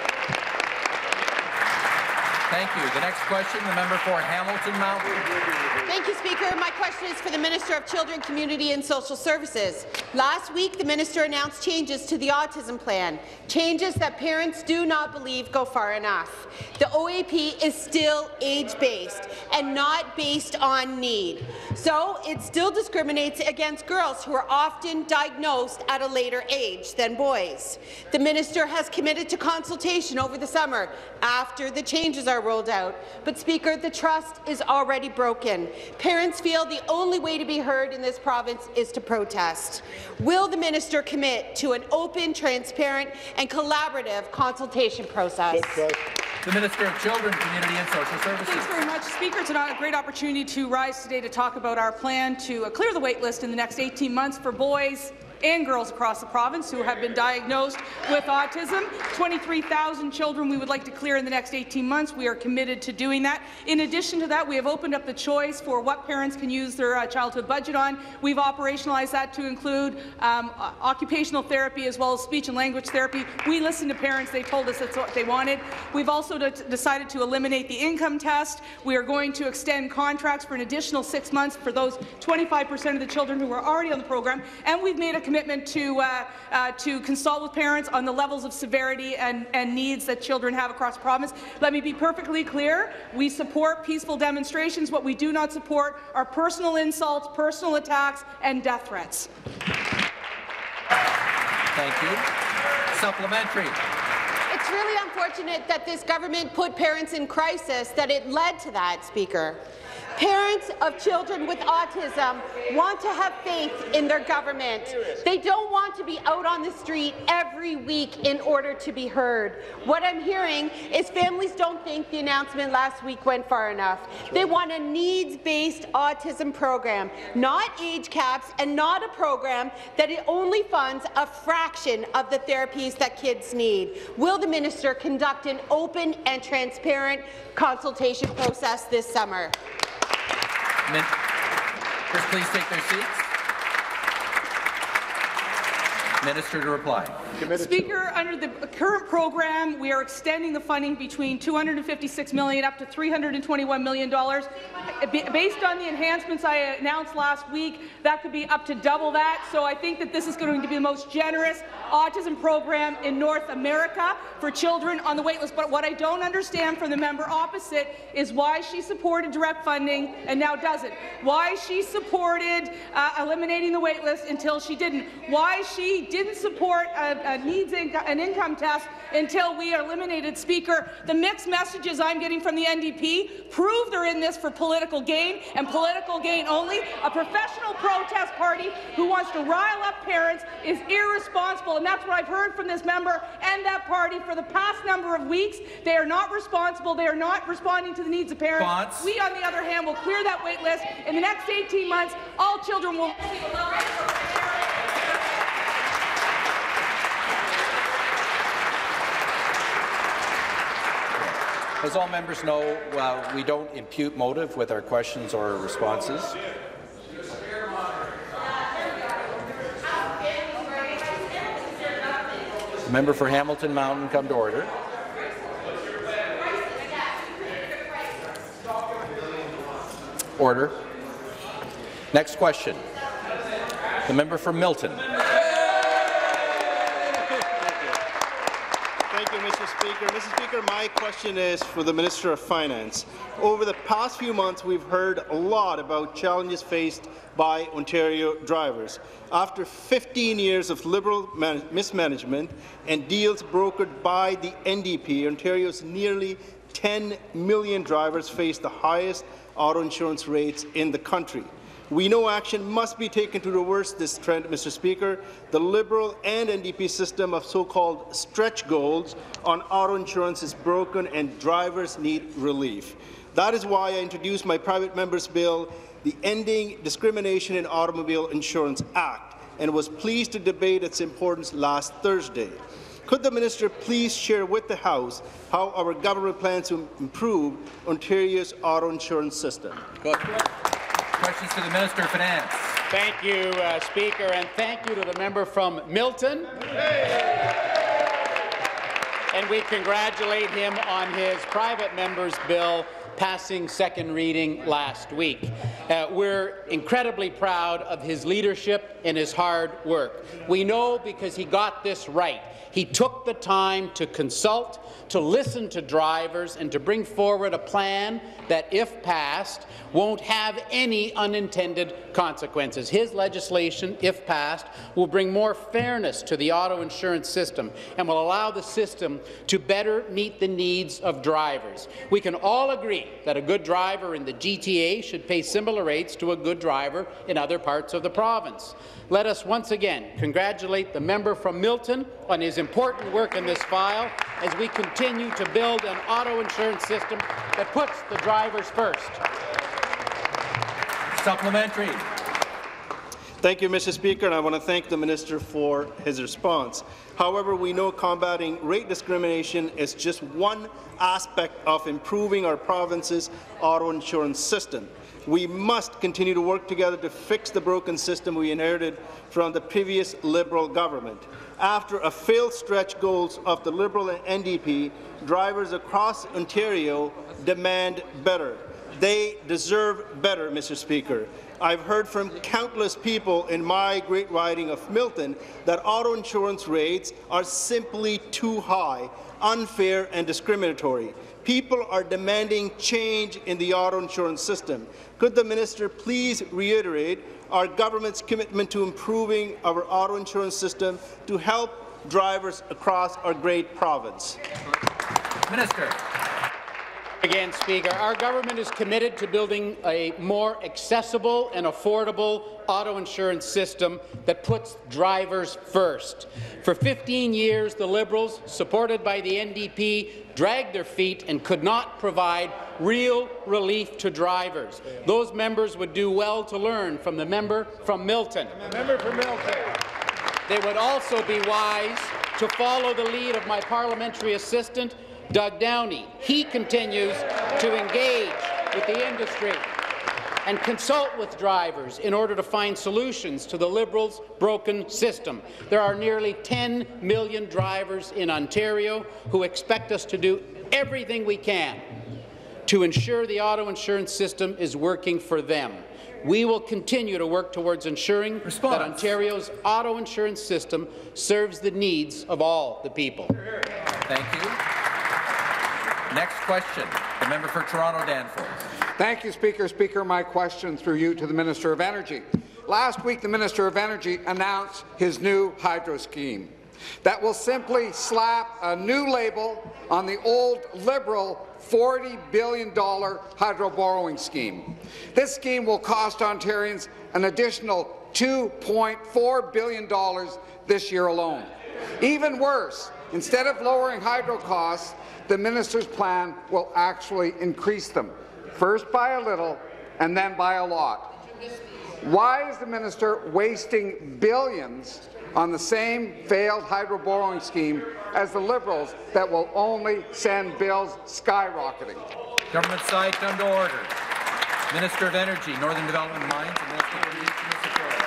Thank you. The next question, the member for Hamilton Mountain. Thank you, Speaker. My question is for the Minister of Children, Community and Social Services. Last week, the minister announced changes to the autism plan, changes that parents do not believe go far enough. The OAP is still age-based and not based on need. So it still discriminates against girls who are often diagnosed at a later age than boys. The minister has committed to consultation over the summer after the changes are rolled out. But, Speaker, the trust is already broken. Parents feel the only way to be heard in this province is to protest. Will the minister commit to an open, transparent and collaborative consultation process? The Minister of Children, Community and Social Services. Thanks very much, Speaker. It's a great opportunity to rise today to talk about our plan to clear the wait list in the next 18 months for boys and girls across the province who have been diagnosed with autism. 23,000 children we would like to clear in the next 18 months. We are committed to doing that. In addition to that, we have opened up the choice for what parents can use their childhood budget on. We've operationalized that to include occupational therapy as well as speech and language therapy. We listened to parents. They told us that's what they wanted. We've also decided to eliminate the income test. We are going to extend contracts for an additional 6 months for those 25% of the children who are already on the program. And we've made a commitment to consult with parents on the levels of severity and needs that children have across the province. Let me be perfectly clear. We support peaceful demonstrations. What we do not support are personal insults, personal attacks, and death threats. Thank you. Supplementary. It's really unfortunate that this government put parents in crisis, that it led to that, Speaker. Parents of children with autism want to have faith in their government. They don't want to be out on the street every week in order to be heard. What I'm hearing is families don't think the announcement last week went far enough. They want a needs-based autism program, not age caps, and not a program that it only funds a fraction of the therapies that kids need. Will the minister conduct an open and transparent consultation process this summer? Members, please take their seats. Minister to reply. Speaker, under the current program, we are extending the funding between $256 million up to $321 million. Based on the enhancements I announced last week, that could be up to double that. So I think that this is going to be the most generous autism program in North America for children on the waitlist. But what I don't understand from the member opposite is why she supported direct funding and now doesn't. Why she supported eliminating the waitlist until she didn't. Why she didn't support an income test until we eliminated. Speaker, the mixed messages I'm getting from the NDP prove they're in this for political gain and political gain only. A professional protest party who wants to rile up parents is irresponsible, and that's what I've heard from this member and that party for the past number of weeks. They are not responsible. They are not responding to the needs of parents. We, on the other hand, will clear that wait list. In the next 18 months, all children will receive a level of As all members know, we don't impute motive with our questions or responses. The member for Hamilton Mountain, come to order. Order. Next question. The member for Milton. Thank you, Mr. Speaker. Mr. Speaker, my question is for the Minister of Finance. Over the past few months, we've heard a lot about challenges faced by Ontario drivers. After 15 years of Liberal mismanagement and deals brokered by the NDP, Ontario's nearly 10 million drivers face the highest auto insurance rates in the country. We know action must be taken to reverse this trend, Mr. Speaker. The Liberal and NDP system of so-called stretch goals on auto insurance is broken and drivers need relief. That is why I introduced my private member's bill, the Ending Discrimination in Automobile Insurance Act, and was pleased to debate its importance last Thursday. Could the minister please share with the House how our government plans to improve Ontario's auto insurance system? Good. Questions to the Minister of Finance. Thank you, Speaker, and thank you to the member from Milton. And we congratulate him on his private member's bill passing second reading last week. We're incredibly proud of his leadership and his hard work. We know because he got this right. He took the time to consult, to listen to drivers, and to bring forward a plan that, if passed, won't have any unintended consequences. His legislation, if passed, will bring more fairness to the auto insurance system and will allow the system to better meet the needs of drivers. We can all agree that a good driver in the GTA should pay similar rates to a good driver in other parts of the province. Let us once again congratulate the member from Milton on his important work in this file as we continue to build an auto insurance system that puts the drivers first. Supplementary. Thank you, Mr. Speaker, and I want to thank the minister for his response. However, we know combating rate discrimination is just one aspect of improving our province's auto insurance system. We must continue to work together to fix the broken system we inherited from the previous Liberal government. After a failed stretch goals of the Liberal and NDP, drivers across Ontario demand better. They deserve better, Mr. Speaker. I've heard from countless people in my great riding of Milton that auto insurance rates are simply too high, unfair and discriminatory. People are demanding change in the auto insurance system. Could the minister please reiterate our government's commitment to improving our auto insurance system to help drivers across our great province? Minister. Again, Speaker, our government is committed to building a more accessible and affordable auto insurance system that puts drivers first. For 15 years, the Liberals, supported by the NDP, dragged their feet and could not provide real relief to drivers. Those members would do well to learn from the member from Milton. They would also be wise to follow the lead of my parliamentary assistant, Doug Downey. He continues to engage with the industry and consult with drivers in order to find solutions to the Liberals' broken system. There are nearly 10 million drivers in Ontario who expect us to do everything we can to ensure the auto insurance system is working for them. We will continue to work towards ensuring that Ontario's auto insurance system serves the needs of all the people. Thank you. Next question, the member for Toronto Danforth. Thank you, Speaker. Speaker, my question through you to the Minister of Energy. Last week, the Minister of Energy announced his new hydro scheme that will simply slap a new label on the old Liberal $40 billion hydro borrowing scheme. This scheme will cost Ontarians an additional $2.4 billion this year alone. Even worse, instead of lowering hydro costs, the minister's plan will actually increase them, first by a little and then by a lot. Why is the minister wasting billions on the same failed hydro borrowing scheme as the Liberals that will only send bills skyrocketing? Government side, come to order. Minister of Energy, Northern Development and Mines, and Minister of Region and Security.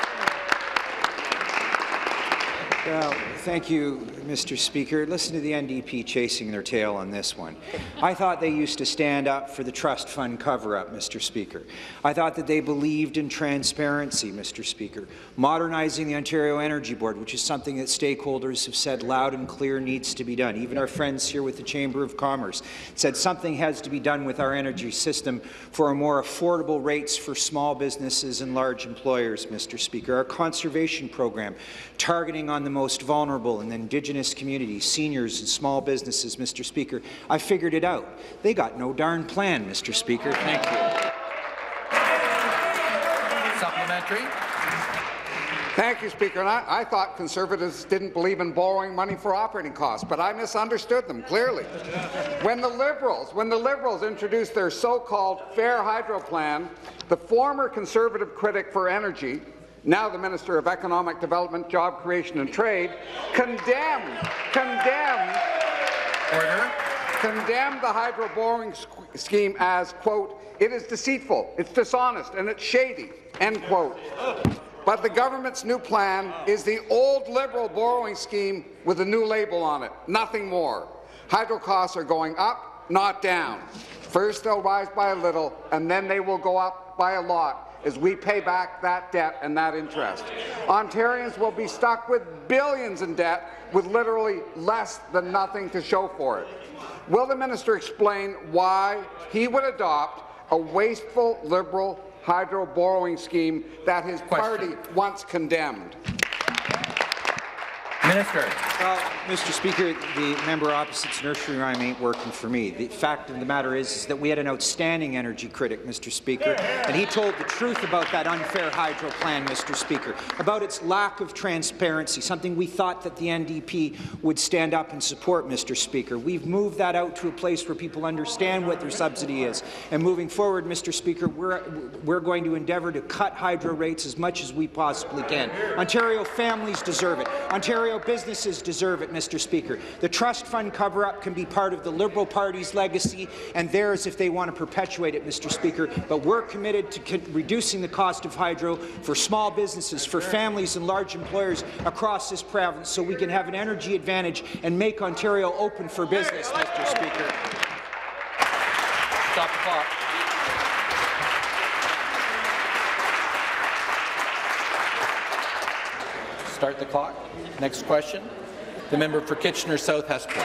Thank you, Mr. Speaker. Listen to the NDP chasing their tail on this one. I thought they used to stand up for the trust fund cover-up, Mr. Speaker. I thought that they believed in transparency, Mr. Speaker. Modernizing the Ontario Energy Board, which is something that stakeholders have said loud and clear needs to be done. Even our friends here with the Chamber of Commerce said something has to be done with our energy system for a more affordable rates for small businesses and large employers, Mr. Speaker. Our conservation program, targeting on the most vulnerable and Indigenous communities, seniors and small businesses, Mr. Speaker. I figured it out. They got no darn plan, Mr. Speaker. Thank you. Supplementary. Thank you, Speaker. And I thought Conservatives didn't believe in borrowing money for operating costs, but I misunderstood them clearly. When the Liberals introduced their so-called Fair Hydro Plan, the former Conservative critic for energy, now the Minister of Economic Development, Job Creation and Trade, condemned the hydro borrowing scheme as, quote, "it is deceitful, it's dishonest, and it's shady," end quote. But the government's new plan is the old Liberal borrowing scheme with a new label on it, nothing more. Hydro costs are going up, not down. First they'll rise by a little, and then they will go up by a lot as we pay back that debt and that interest. Ontarians will be stuck with billions in debt with literally less than nothing to show for it. Will the minister explain why he would adopt a wasteful Liberal hydro borrowing scheme that his party once condemned? Minister. Well, Mr. Speaker, the member opposite's nursery rhyme ain't working for me. The fact of the matter is that we had an outstanding energy critic, Mr. Speaker, and he told the truth about that unfair hydro plan, Mr. Speaker, about its lack of transparency, something we thought that the NDP would stand up and support, Mr. Speaker. We've moved that out to a place where people understand what their subsidy is. And moving forward, Mr. Speaker, we're going to endeavour to cut hydro rates as much as we possibly can. Ontario families deserve it. Ontario businesses deserve it, Mr. Speaker. The trust fund cover-up can be part of the Liberal Party's legacy and theirs if they want to perpetuate it, Mr. Speaker, but we're committed to reducing the cost of hydro for small businesses, for families and large employers across this province so we can have an energy advantage and make Ontario open for business, Mr. Speaker. Stop the clock. Start the clock. Next question. The member for Kitchener South Hespeler.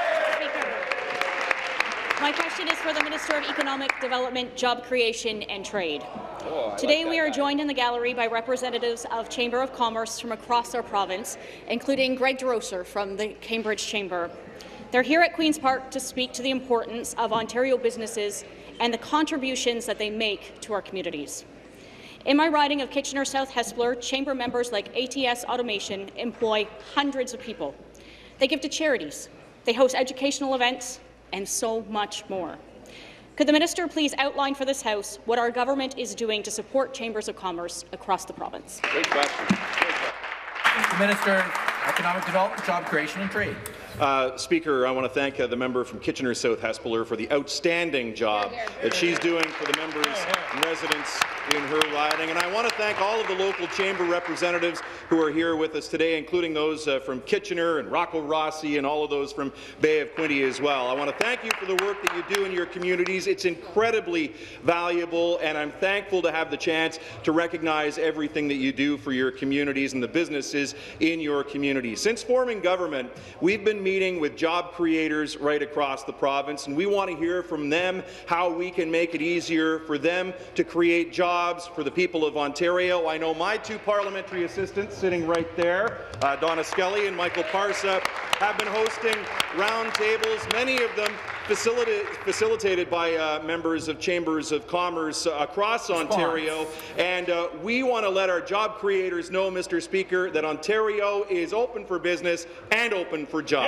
My question is for the Minister of Economic Development, Job Creation and Trade. Today we are joined in the gallery by representatives of Chamber of Commerce from across our province, including Greg DeRoser from the Cambridge Chamber. They're here at Queen's Park to speak to the importance of Ontario businesses and the contributions that they make to our communities. In my riding of Kitchener South Hespeler, Chamber members like ATS Automation employ hundreds of people. They give to charities, they host educational events, and so much more. Could the minister please outline for this House what our government is doing to support Chambers of Commerce across the province? Great question. The Minister of Economic Development, Job Creation and Trade. Speaker, I want to thank the member from Kitchener South Hespeler for the outstanding job that she's doing for the members and residents in her riding. And I want to thank all of the local chamber representatives who are here with us today, including those from Kitchener and Rocco Rossi and all of those from Bay of Quinte as well. I want to thank you for the work that you do in your communities. It's incredibly valuable, and I'm thankful to have the chance to recognize everything that you do for your communities and the businesses in your communities. Since forming government, we've been meeting with job creators right across the province, and we want to hear from them how we can make it easier for them to create jobs for the people of Ontario. I know my two parliamentary assistants sitting right there, Donna Skelly and Michael Parsa, have been hosting roundtables, many of them facilitated by members of Chambers of Commerce across Ontario. And we want to let our job creators know, Mr. Speaker, that Ontario is open for business and open for jobs.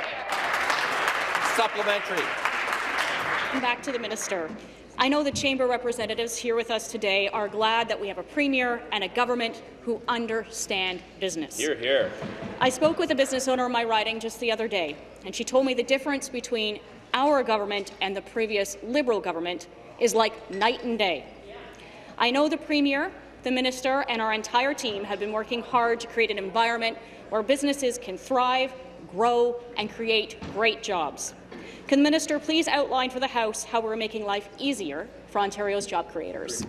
Supplementary. Back to the minister. I know the Chamber representatives here with us today are glad that we have a Premier and a government who understand business. Hear, hear. I spoke with a business owner in my riding just the other day, and she told me the difference between our government and the previous Liberal government is like night and day. I know the Premier, the Minister, and our entire team have been working hard to create an environment where businesses can thrive, grow, and create great jobs. Can the Minister please outline for the House how we're making life easier for Ontario's job creators?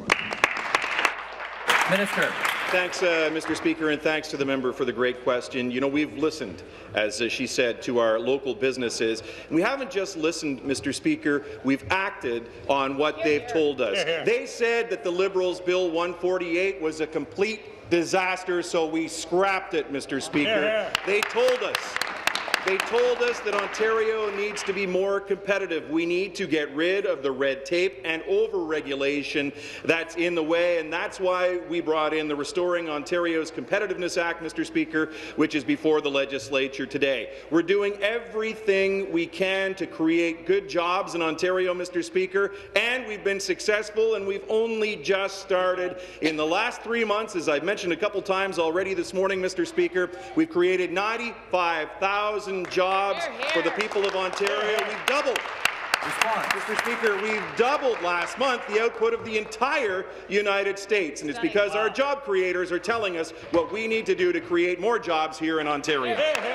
Minister. Thanks, Mr. Speaker, and thanks to the member for the great question. You know, we've listened, as she said, to our local businesses. And we haven't just listened, Mr. Speaker, we've acted on what they've told us. They said that the Liberals' Bill 148 was a complete disaster, so we scrapped it, Mr. Speaker. They told us They told us that Ontario needs to be more competitive. We need to get rid of the red tape and over-regulation that's in the way, and that's why we brought in the Restoring Ontario's Competitiveness Act, Mr. Speaker, which is before the legislature today. We're doing everything we can to create good jobs in Ontario, Mr. Speaker, and we've been successful, and we've only just started. In the last 3 months, as I've mentioned a couple times already this morning, Mr. Speaker, we've created 95,000 jobs for the people of Ontario. We've doubled. Mr. Speaker, we've doubled last month the output of the entire United States, and it's because our job creators are telling us what we need to do to create more jobs here in Ontario.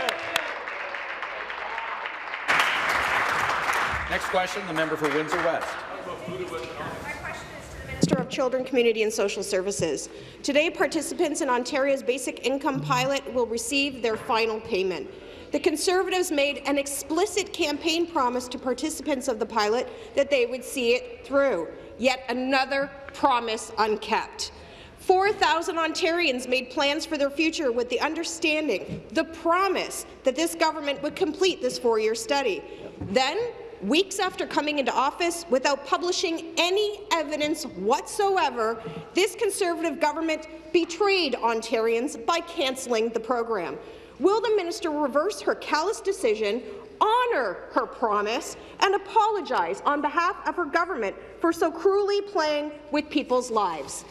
Next question, the member for Windsor West. Minister of Children, Community and Social Services. Today, participants in Ontario's Basic Income Pilot will receive their final payment. The Conservatives made an explicit campaign promise to participants of the pilot that they would see it through. Yet another promise unkept. 4,000 Ontarians made plans for their future with the understanding, the promise, that this government would complete this 4-year study. Then, weeks after coming into office, without publishing any evidence whatsoever, this Conservative government betrayed Ontarians by cancelling the program. Will the minister reverse her callous decision, honour her promise, and apologize on behalf of her government for so cruelly playing with people's lives?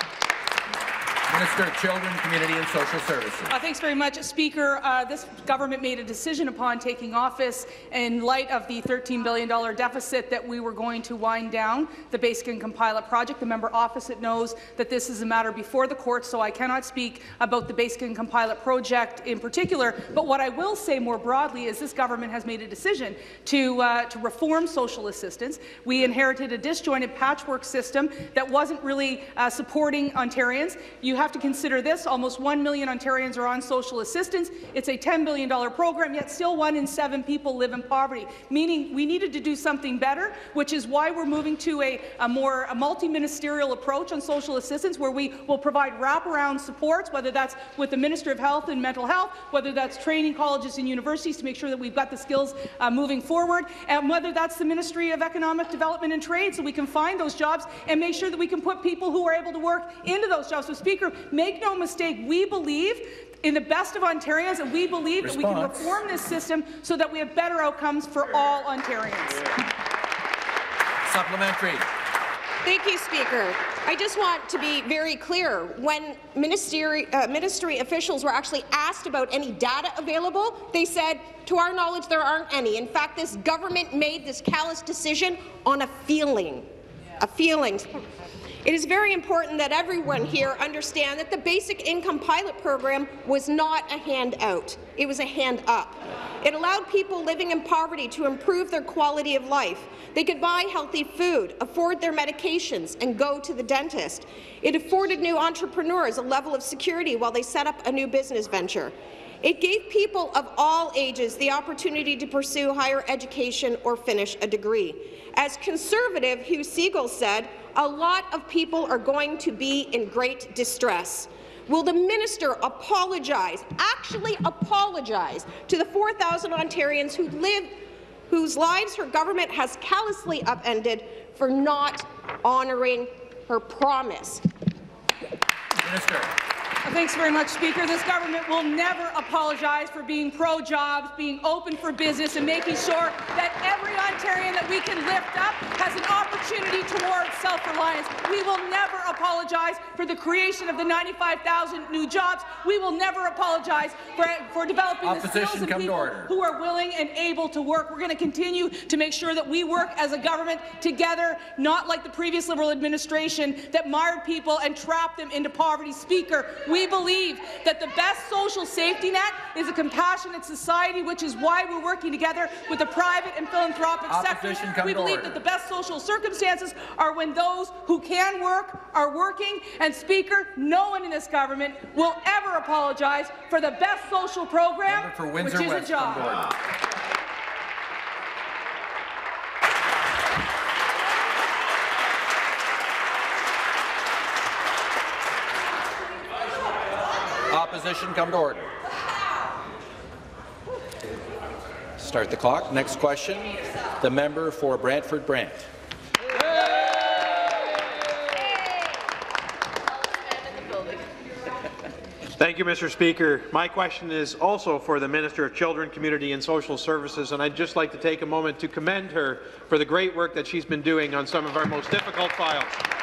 Minister of Children, Community and Social Services. Thanks very much, Speaker. This government made a decision upon taking office in light of the $13 billion deficit that we were going to wind down the Basic Income Pilot project. The member opposite knows that this is a matter before the courts, so I cannot speak about the Basic Income Pilot project in particular. But what I will say more broadly is this government has made a decision to reform social assistance. We inherited a disjointed patchwork system that wasn't really supporting Ontarians. You have to consider this. Almost 1 million Ontarians are on social assistance. It's a $10 billion program, yet still 1 in 7 people live in poverty, meaning we needed to do something better, which is why we're moving to a multi-ministerial approach on social assistance, where we will provide wraparound supports, whether that's with the Minister of Health and Mental Health, whether that's training colleges and universities to make sure that we've got the skills moving forward, and whether that's the Ministry of Economic Development and Trade, so we can find those jobs and make sure that we can put people who are able to work into those jobs. So, Speaker, make no mistake, we believe in the best of Ontarians, and we believe that we can reform this system so that we have better outcomes for all Ontarians. Supplementary. Thank you, Speaker. I just want to be very clear. When ministry officials were actually asked about any data available, they said, to our knowledge, there aren't any. In fact, this government made this callous decision on a feeling. A feeling. It is very important that everyone here understand that the Basic Income Pilot Program was not a handout. It was a hand up. It allowed people living in poverty to improve their quality of life. They could buy healthy food, afford their medications, and go to the dentist. It afforded new entrepreneurs a level of security while they set up a new business venture. It gave people of all ages the opportunity to pursue higher education or finish a degree. As Conservative Hugh Segal said, a lot of people are going to be in great distress. Will the minister apologize, actually apologize, to the 4,000 Ontarians whose lives her government has callously upended for not honouring her promise? Minister. Thanks very much, Speaker. This government will never apologize for being pro-jobs, being open for business, and making sure that every Ontarian that we can lift up has an opportunity towards self-reliance. We will never apologize for the creation of the 95,000 new jobs. We will never apologize for developing the skills of people who are willing and able to work. We're going to continue to make sure that we work as a government together, not like the previous Liberal administration that mired people and trapped them into poverty. Speaker, we believe that the best social safety net is a compassionate society, which is why we're working together with the private and philanthropic sector. We believe that the best social circumstances are when those who can work are working. And, Speaker, no one in this government will ever apologize for the best social program, which is a job. Opposition, come to order. Start the clock. Next question, the member for Brantford-Brant. Thank you, Mr. Speaker. My question is also for the Minister of Children, Community and Social Services, and I'd just like to take a moment to commend her for the great work that she's been doing on some of our most difficult files.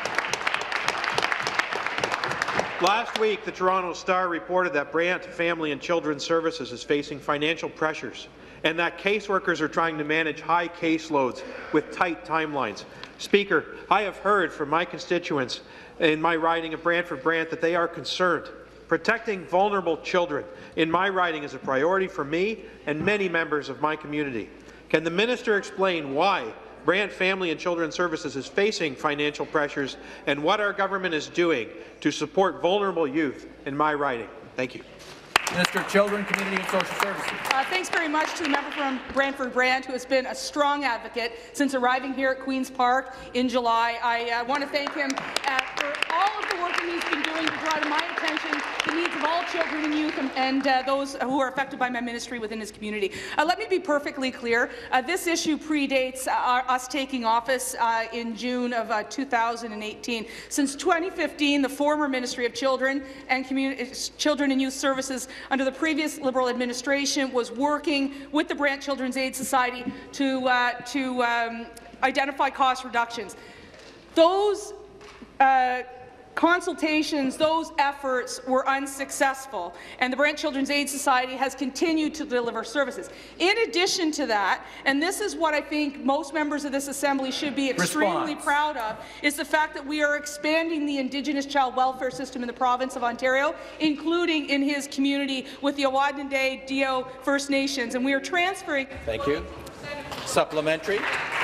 Last week, the Toronto Star reported that Brant Family and Children's Services is facing financial pressures and that caseworkers are trying to manage high caseloads with tight timelines. Speaker, I have heard from my constituents in my riding of Brantford-Brant that they are concerned. Protecting vulnerable children in my riding is a priority for me and many members of my community. Can the minister explain why Brant Family and Children's Services is facing financial pressures and what our government is doing to support vulnerable youth in my riding? Thank you. Minister of Children, Community and Social Services. Thanks very much to the member from Brantford-Brant, who has been a strong advocate since arriving here at Queen's Park in July. I want to thank him for all of the work that he's been doing to draw to my attention the needs of all children and youth and those who are affected by my ministry within his community. Let me be perfectly clear. This issue predates us taking office in June of 2018. Since 2015, the former Ministry of Children and Youth Services under the previous Liberal administration was working with the Brant Children's Aid Society to identify cost reductions. Those consultations, those efforts were unsuccessful, and the Brant Children's Aid Society has continued to deliver services. In addition to that, and this is what I think most members of this Assembly should be extremely proud of, is the fact that we are expanding the Indigenous child welfare system in the province of Ontario, including in his community with the Awadnande Dio First Nations, and we are transferring— Thank you. Supplementary.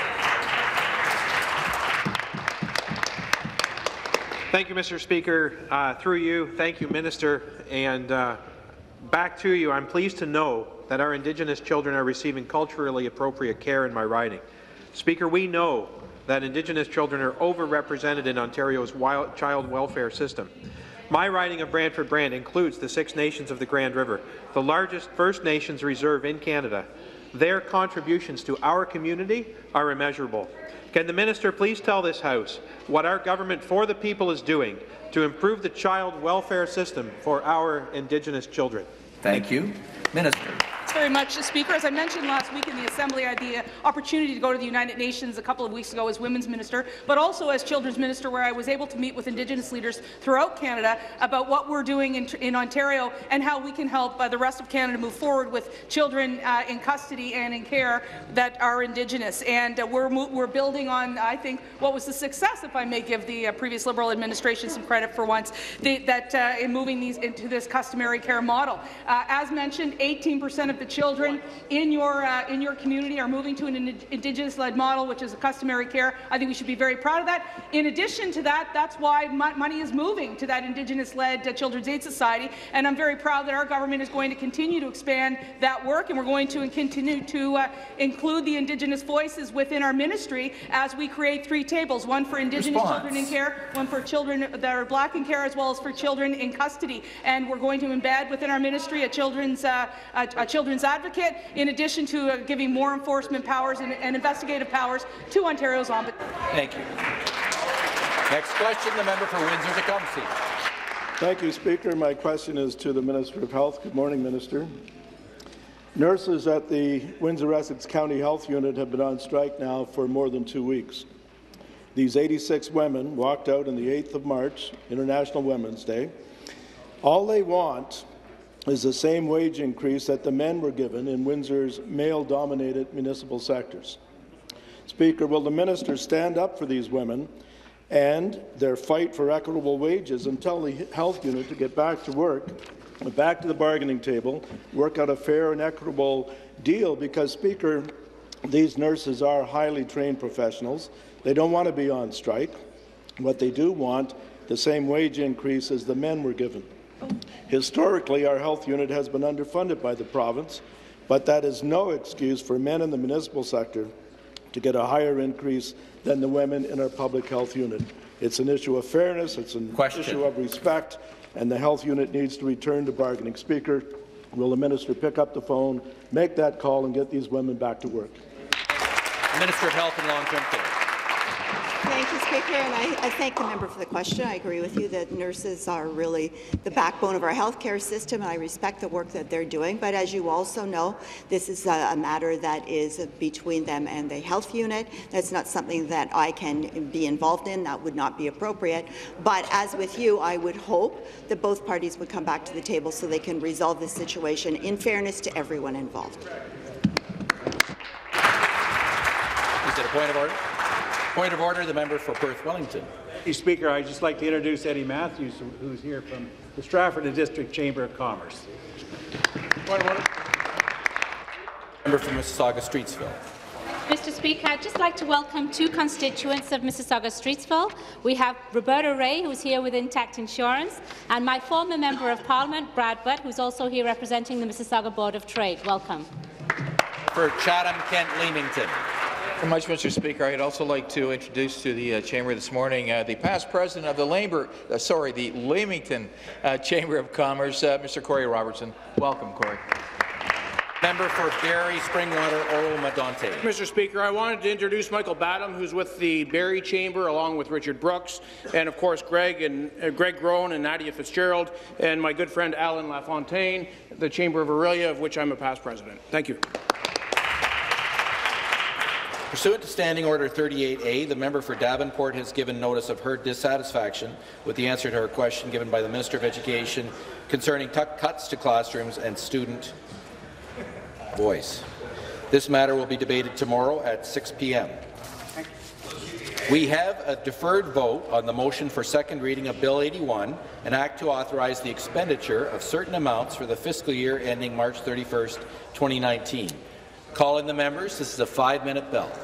Thank you, Mr. Speaker. Through you, thank you, Minister. And back to you, I'm pleased to know that our Indigenous children are receiving culturally appropriate care in my riding. Speaker, we know that Indigenous children are overrepresented in Ontario's child welfare system. My riding of Brantford-Brant includes the Six Nations of the Grand River, the largest First Nations reserve in Canada. Their contributions to our community are immeasurable. Can the minister please tell this House what our government for the people is doing to improve the child welfare system for our Indigenous children? Thank you. Minister. Thanks very much, Speaker. As I mentioned last week in the Assembly, I had the opportunity to go to the United Nations a couple of weeks ago as Women's Minister, but also as Children's Minister, where I was able to meet with Indigenous leaders throughout Canada about what we're doing in Ontario and how we can help the rest of Canada move forward with children in custody and in care that are Indigenous. And we're building on, I think, what was the success, if I may give the previous Liberal administration some credit for once, in moving these into this customary care model. As mentioned, 18% of the children in your community are moving to an Indigenous-led model, which is a customary care. I think we should be very proud of that. In addition to that, that's why money is moving to that Indigenous-led Children's Aid Society, and I'm very proud that our government is going to continue to expand that work, and we're going to continue to include the Indigenous voices within our ministry as we create 3 tables, one for Indigenous children in care, one for children that are Black in care, as well as for children in custody. And we're going to embed within our ministry a children's advocate, in addition to giving more enforcement powers and investigative powers to Ontario's Ombudsman. Thank you. Next question, the member for Windsor-Tecumseh. Thank you, Speaker. My question is to the Minister of Health. Good morning, Minister. Nurses at the Windsor-Essex County Health Unit have been on strike now for more than 2 weeks. These 86 women walked out on the 8th of March, International Women's Day. All they want is the same wage increase that the men were given in Windsor's male-dominated municipal sectors. Speaker, will the minister stand up for these women and their fight for equitable wages and tell the health unit to get back to work, back to the bargaining table, work out a fair and equitable deal? Because, Speaker, these nurses are highly trained professionals. They don't want to be on strike. What they do want, the same wage increase as the men were given. Historically, our health unit has been underfunded by the province, but that is no excuse for men in the municipal sector to get a higher increase than the women in our public health unit. It's an issue of fairness, it's an issue of respect, and the health unit needs to return to bargaining. Speaker, Will the minister pick up the phone, make that call, and get these women back to work? Minister of Health and Long-Term Care. Thank you, Speaker, and I thank the member for the question. I agree with you that nurses are really the backbone of our healthcare system, and I respect the work that they're doing. But as you also know, this is a matter that is between them and the health unit. That's not something that I can be involved in. That would not be appropriate. But as with you, I would hope that both parties would come back to the table so they can resolve this situation in fairness to everyone involved. Is it a point of order? Point of order, the member for Perth Wellington. Mr. Speaker, I'd just like to introduce Eddie Matthews, who's here from the Stratford and District Chamber of Commerce. Point of order. Member for Mississauga-Streetsville. Mr. Speaker, I'd just like to welcome two constituents of Mississauga-Streetsville. We have Roberta Ray, who's here with Intact Insurance, and my former Member of Parliament, Brad Butt, who's also here representing the Mississauga Board of Trade. Welcome. For Chatham-Kent Leamington. Very much, Mr. Speaker. I'd also like to introduce to the Chamber this morning the past president of the Leamington Chamber of Commerce, Mr. Corey Robertson. Welcome, Corey. Member for Barrie, Springwater, Oro-Medonte. Mr. Speaker, I wanted to introduce Michael Badham, who's with the Barrie Chamber, along with Richard Brooks, and of course Greg Groen and Nadia Fitzgerald, and my good friend Alan LaFontaine, the Chamber of Aurelia, of which I'm a past president. Thank you. Pursuant to Standing Order 38A, the member for Davenport has given notice of her dissatisfaction with the answer to her question given by the Minister of Education concerning cuts to classrooms and student voice. This matter will be debated tomorrow at 6 p.m. We have a deferred vote on the motion for second reading of Bill 81, an act to authorize the expenditure of certain amounts for the fiscal year ending March 31st, 2019. Calling the members, this is a 5-minute bell.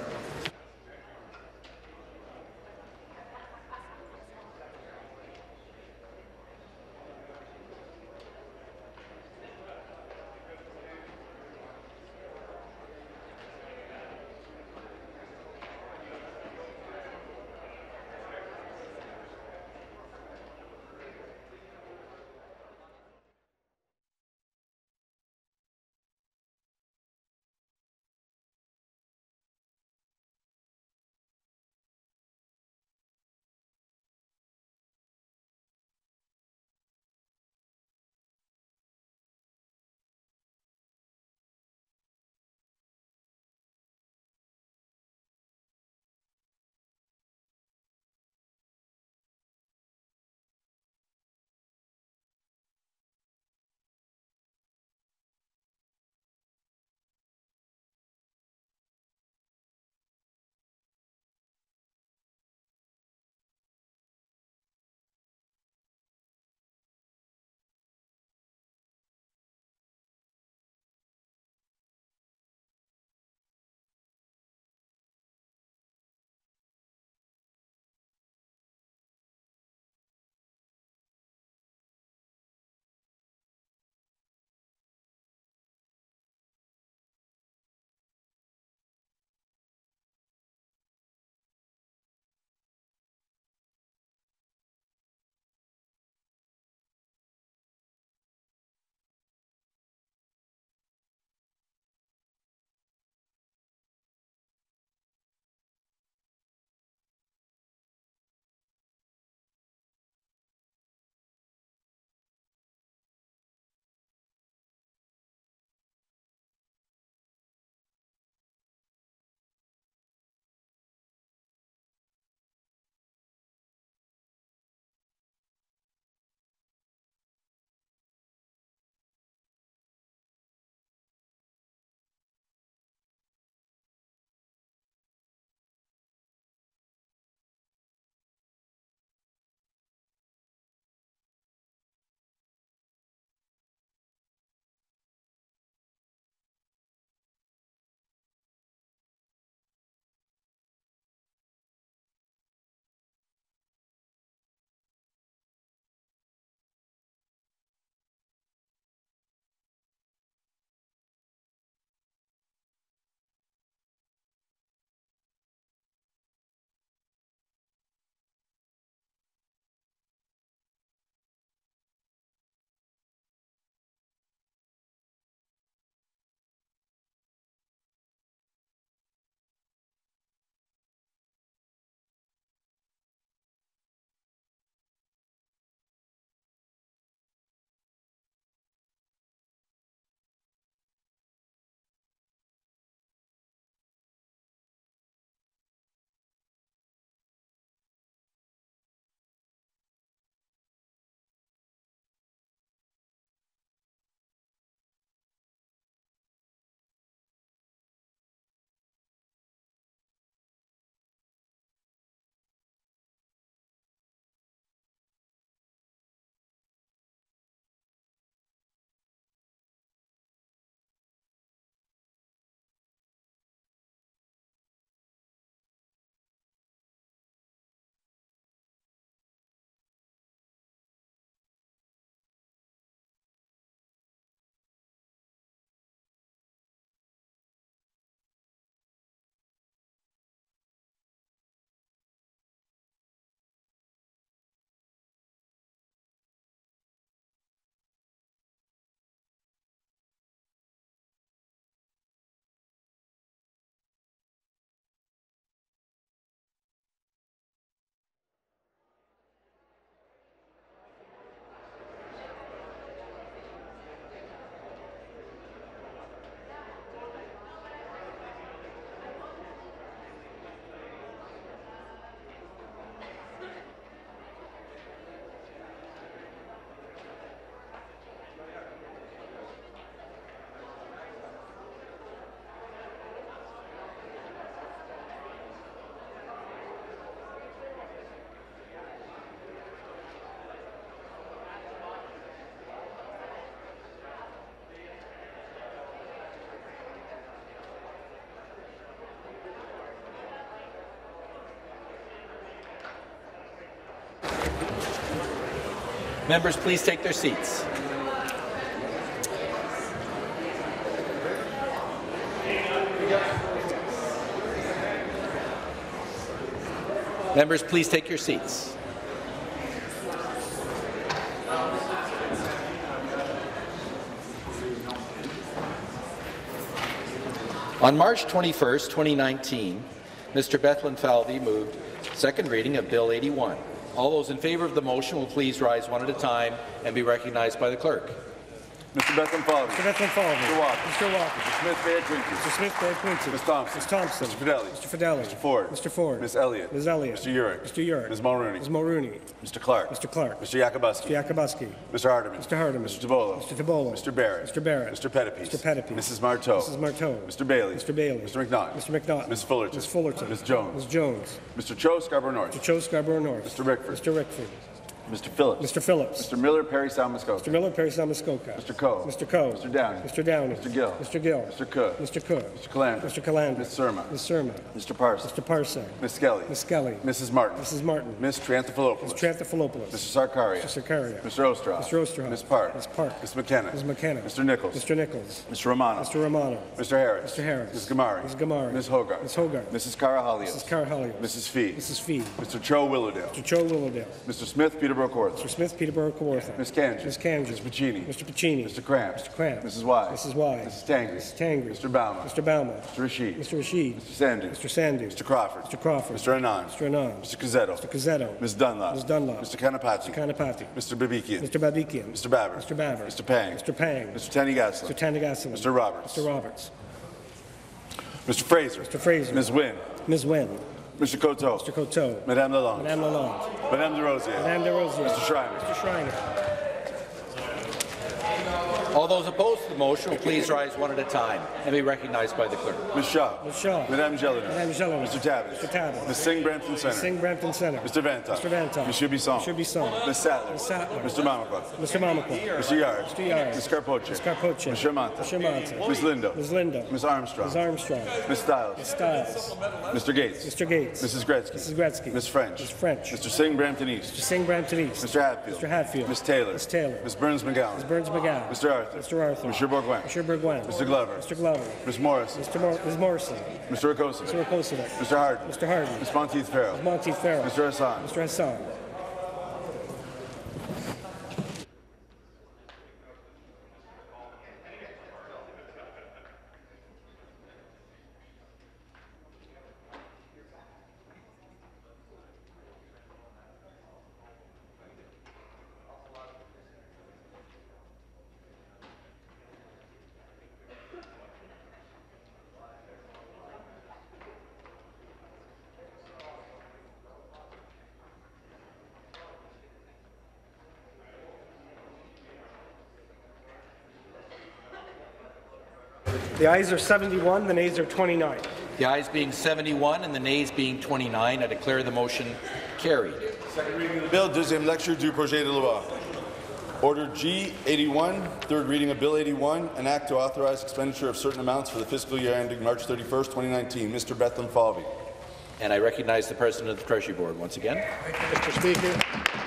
Members, please take their seats. Members, please take your seats. On March 21, 2019, Mr. Bethlen Falvey moved second reading of Bill 81. All those in favour of the motion will please rise one at a time and be recognized by the clerk. Mr. Bethlen Falvey. Mr. Bethlen Falvey. Mr. Walker. Mr. Walker. Mr. Smith Bay Quincy. Mr. Smith Bay Quincy. Ms. Thompson. Ms. Thompson. Mr. Fidelli. Mr. Fidelli. Mr. Ford. Mr. Ford. Ms. Elliott. Ms. Elliott. Mr. Urick. Mr. Urick. Ms. Mulrooney. Ms. Mulrooney. Mr. Clark. Mr. Clark. Mr. Yakubuski. Mr. Yakubuski. Mr. Hardeman. Mr. Hardeman. Mr. Tibollo. Mr. Tibollo. Mr. Barrett. Mr. Barrett. Mr. Pettipies. Mr. Pettipies. Mrs. Marteau. Mrs. Marteau. Mr. Bailey. Mr. Bailey. Mr. McNaught. Mr. McNaught. Ms. Fullerton. Ms. Fullerton. Ms. Jones. Ms. Jones. Mr. Cho, Scarborough North. Mr. Cho, Scarborough North. Mr. Rickford. Mr. Rickford. Mr. Phillips. Mr. Phillips. Mr. Miller, Perry Sound Muskoka. Mr. Miller, Perry Sound Muskoka. Mr. Coe. Mr. Coe. Mr. Downey. Mr. Downey. Mr. Gill. Mr. Gill. Mr. Cook. Mr. Cook. Mr. Calandra. Mr. Calandra. Ms. Surma. Ms. Surma. Mr. Parsons. Mr. Parsons. Ms. Skelly. Ms. Skelly. Mrs. Martin. Mrs. Martin. Ms. Triantafilopoulos. Ms. Triantafilopoulos. Mr. Sarkaria. Mr. Sarkaria. Mr. Ostrov. Mr. Ostrov. Ms. Park. Ms. Park. Ms. McKenna. Ms. McKenna. Mr. Nichols. Mr. Nichols. Mr. Romano. Mr. Romano. Mr. Harris. Mr. Harris. Ms. Gamari. Ms. Gamari. Ms. Hogarth. Ms. Hogarth. Mrs. Carahalios. Mrs. Carahalios. Mrs. Fee. Mrs. Fee. Mr. Cho Willowdale. Mr. Cho Willowdale. Mr. Smith, Peterborough Kawartha. Mr. Smith, Peterborough Kawartha. Ms. Kanji. Ms. Kanji. Mr. Pacini. Mr. Pacini. Mr. Cramp. Mr. Cramp. Mrs. Y. Mrs. Y. Mrs. Tangri. Mrs. Tangri. Mr. Bauma. Mr. Bauma. Mr. Rashid. Mr. Rashid. Mr. Sandu. Mr. Sandu. Mr. Crawford. Mr. Crawford. Mr. Anand. Mr. Anand. Mr. Cazzetto. Mr. Cazzetto. Ms. Dunlop. Ms. Dunlop. Mr. Kanapati. Mr. Kanapati. Mr. Babikian. Mr. Babikian. Mr. Babber. Mr. Babber. Mr. Pang. Mr. Pang. Mr. Tanigaslin. Mr. Tanigaslin. Mr. Roberts. Mr. Roberts. Mr. Fraser. Mr. Fraser. Ms. Wynne. Ms. Wynne. Mr. Coteau. Mr. Coteau. Madame Lalonde. Madame Lalonde. Madame de Rosier. Madame de Rosier. Mr. Schreiner. Mr. Schreiner. All those opposed to the motion will please rise one at a time and be recognized by the clerk. Ms. Shaw. Ms. Shaw. Madame Gelinas. Madame Gelinas. Mr. Tabbins. Mr. Tabbins. Ms. Singh Brampton Centre. Ms. Singh Brampton Centre. Mr. Vantop. Mr. Vantop. Monsieur Bisson. Monsieur Bisson. Ms. Sattler. Ms. Sattler. Mr. Mamakwa. Mr. Mamakwa. Mr. Yard. Mr. Yard. Ms. Carpoche. Ms. Carpoche. Mr. Manta. Mr. Manta. Ms. Lindo. Ms. Lindo. Ms. Armstrong. Ms. Armstrong. Ms. Stiles. Ms. Stiles. Mr. Gates. Mr. Gates. Mrs. Gretzky. Mrs. Gretzky. Ms. French. Ms. French. Mr. Singh Brampton East. Mr. Singh Brampton East. Mr. Hatfield. Mr. Hatfield. Ms. Taylor. Ms. Taylor. Ms. Burns McGowan. Ms. Burns McGowan. Mr. Arthur. Mr. Arthur. Mr. Bourgoin. Mr. Bourgoin. Mr. Glover. Mr. Glover. Ms. Morrison. Ms. Morrison. Mr. Rakocevic. Mr. Rakocevic. Mr. Harden. Mr. Harden. Ms. Monteith Farrell. Ms. Monteith Farrell. Mr. Hassan. Mr. Hassan. The ayes are 71, the nays are 29. The ayes being 71 and the nays being 29, I declare the motion carried. Second reading of the bill, deuxième lecture du projet de loi. Order G81, third reading of Bill 81, an act to authorize expenditure of certain amounts for the fiscal year ending March 31st, 2019. Mr. Bethlen Falvey. And I recognize the President of the Treasury Board once again. Mr. Speaker,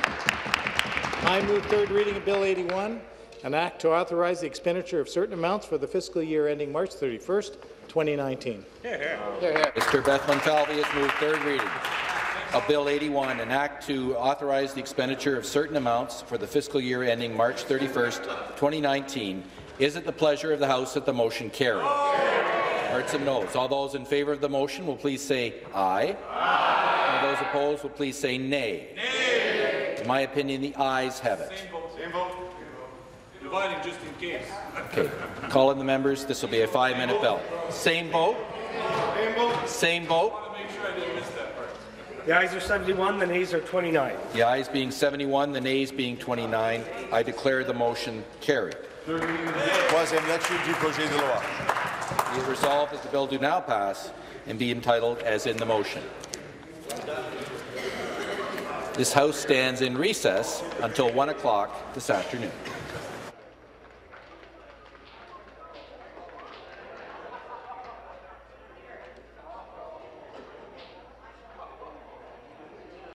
I move third reading of Bill 81, an act to authorize the expenditure of certain amounts for the fiscal year ending March 31st, 2019. Mr. Bethlen Falvey has moved third reading of Bill 81, an act to authorize the expenditure of certain amounts for the fiscal year ending March 31st, 2019. Is it the pleasure of the House that the motion carry? Heard some noes. All those in favour of the motion will please say aye. Aye. And those opposed will please say nay. Nay. In my opinion, the ayes have it. Same vote. Dividing just in case. Okay. Call in the members. This will be a 5-minute bell. Same vote. Same vote. Same vote. I want to make sure I didn't miss that part. The ayes are 71, the nays are 29. The ayes being 71, the nays being 29, I declare the motion carried. Third reading of the bill, troisième lecture du projet de loi. Be it resolved that the bill do now pass and be entitled as in the motion. This House stands in recess until 1 o'clock this afternoon.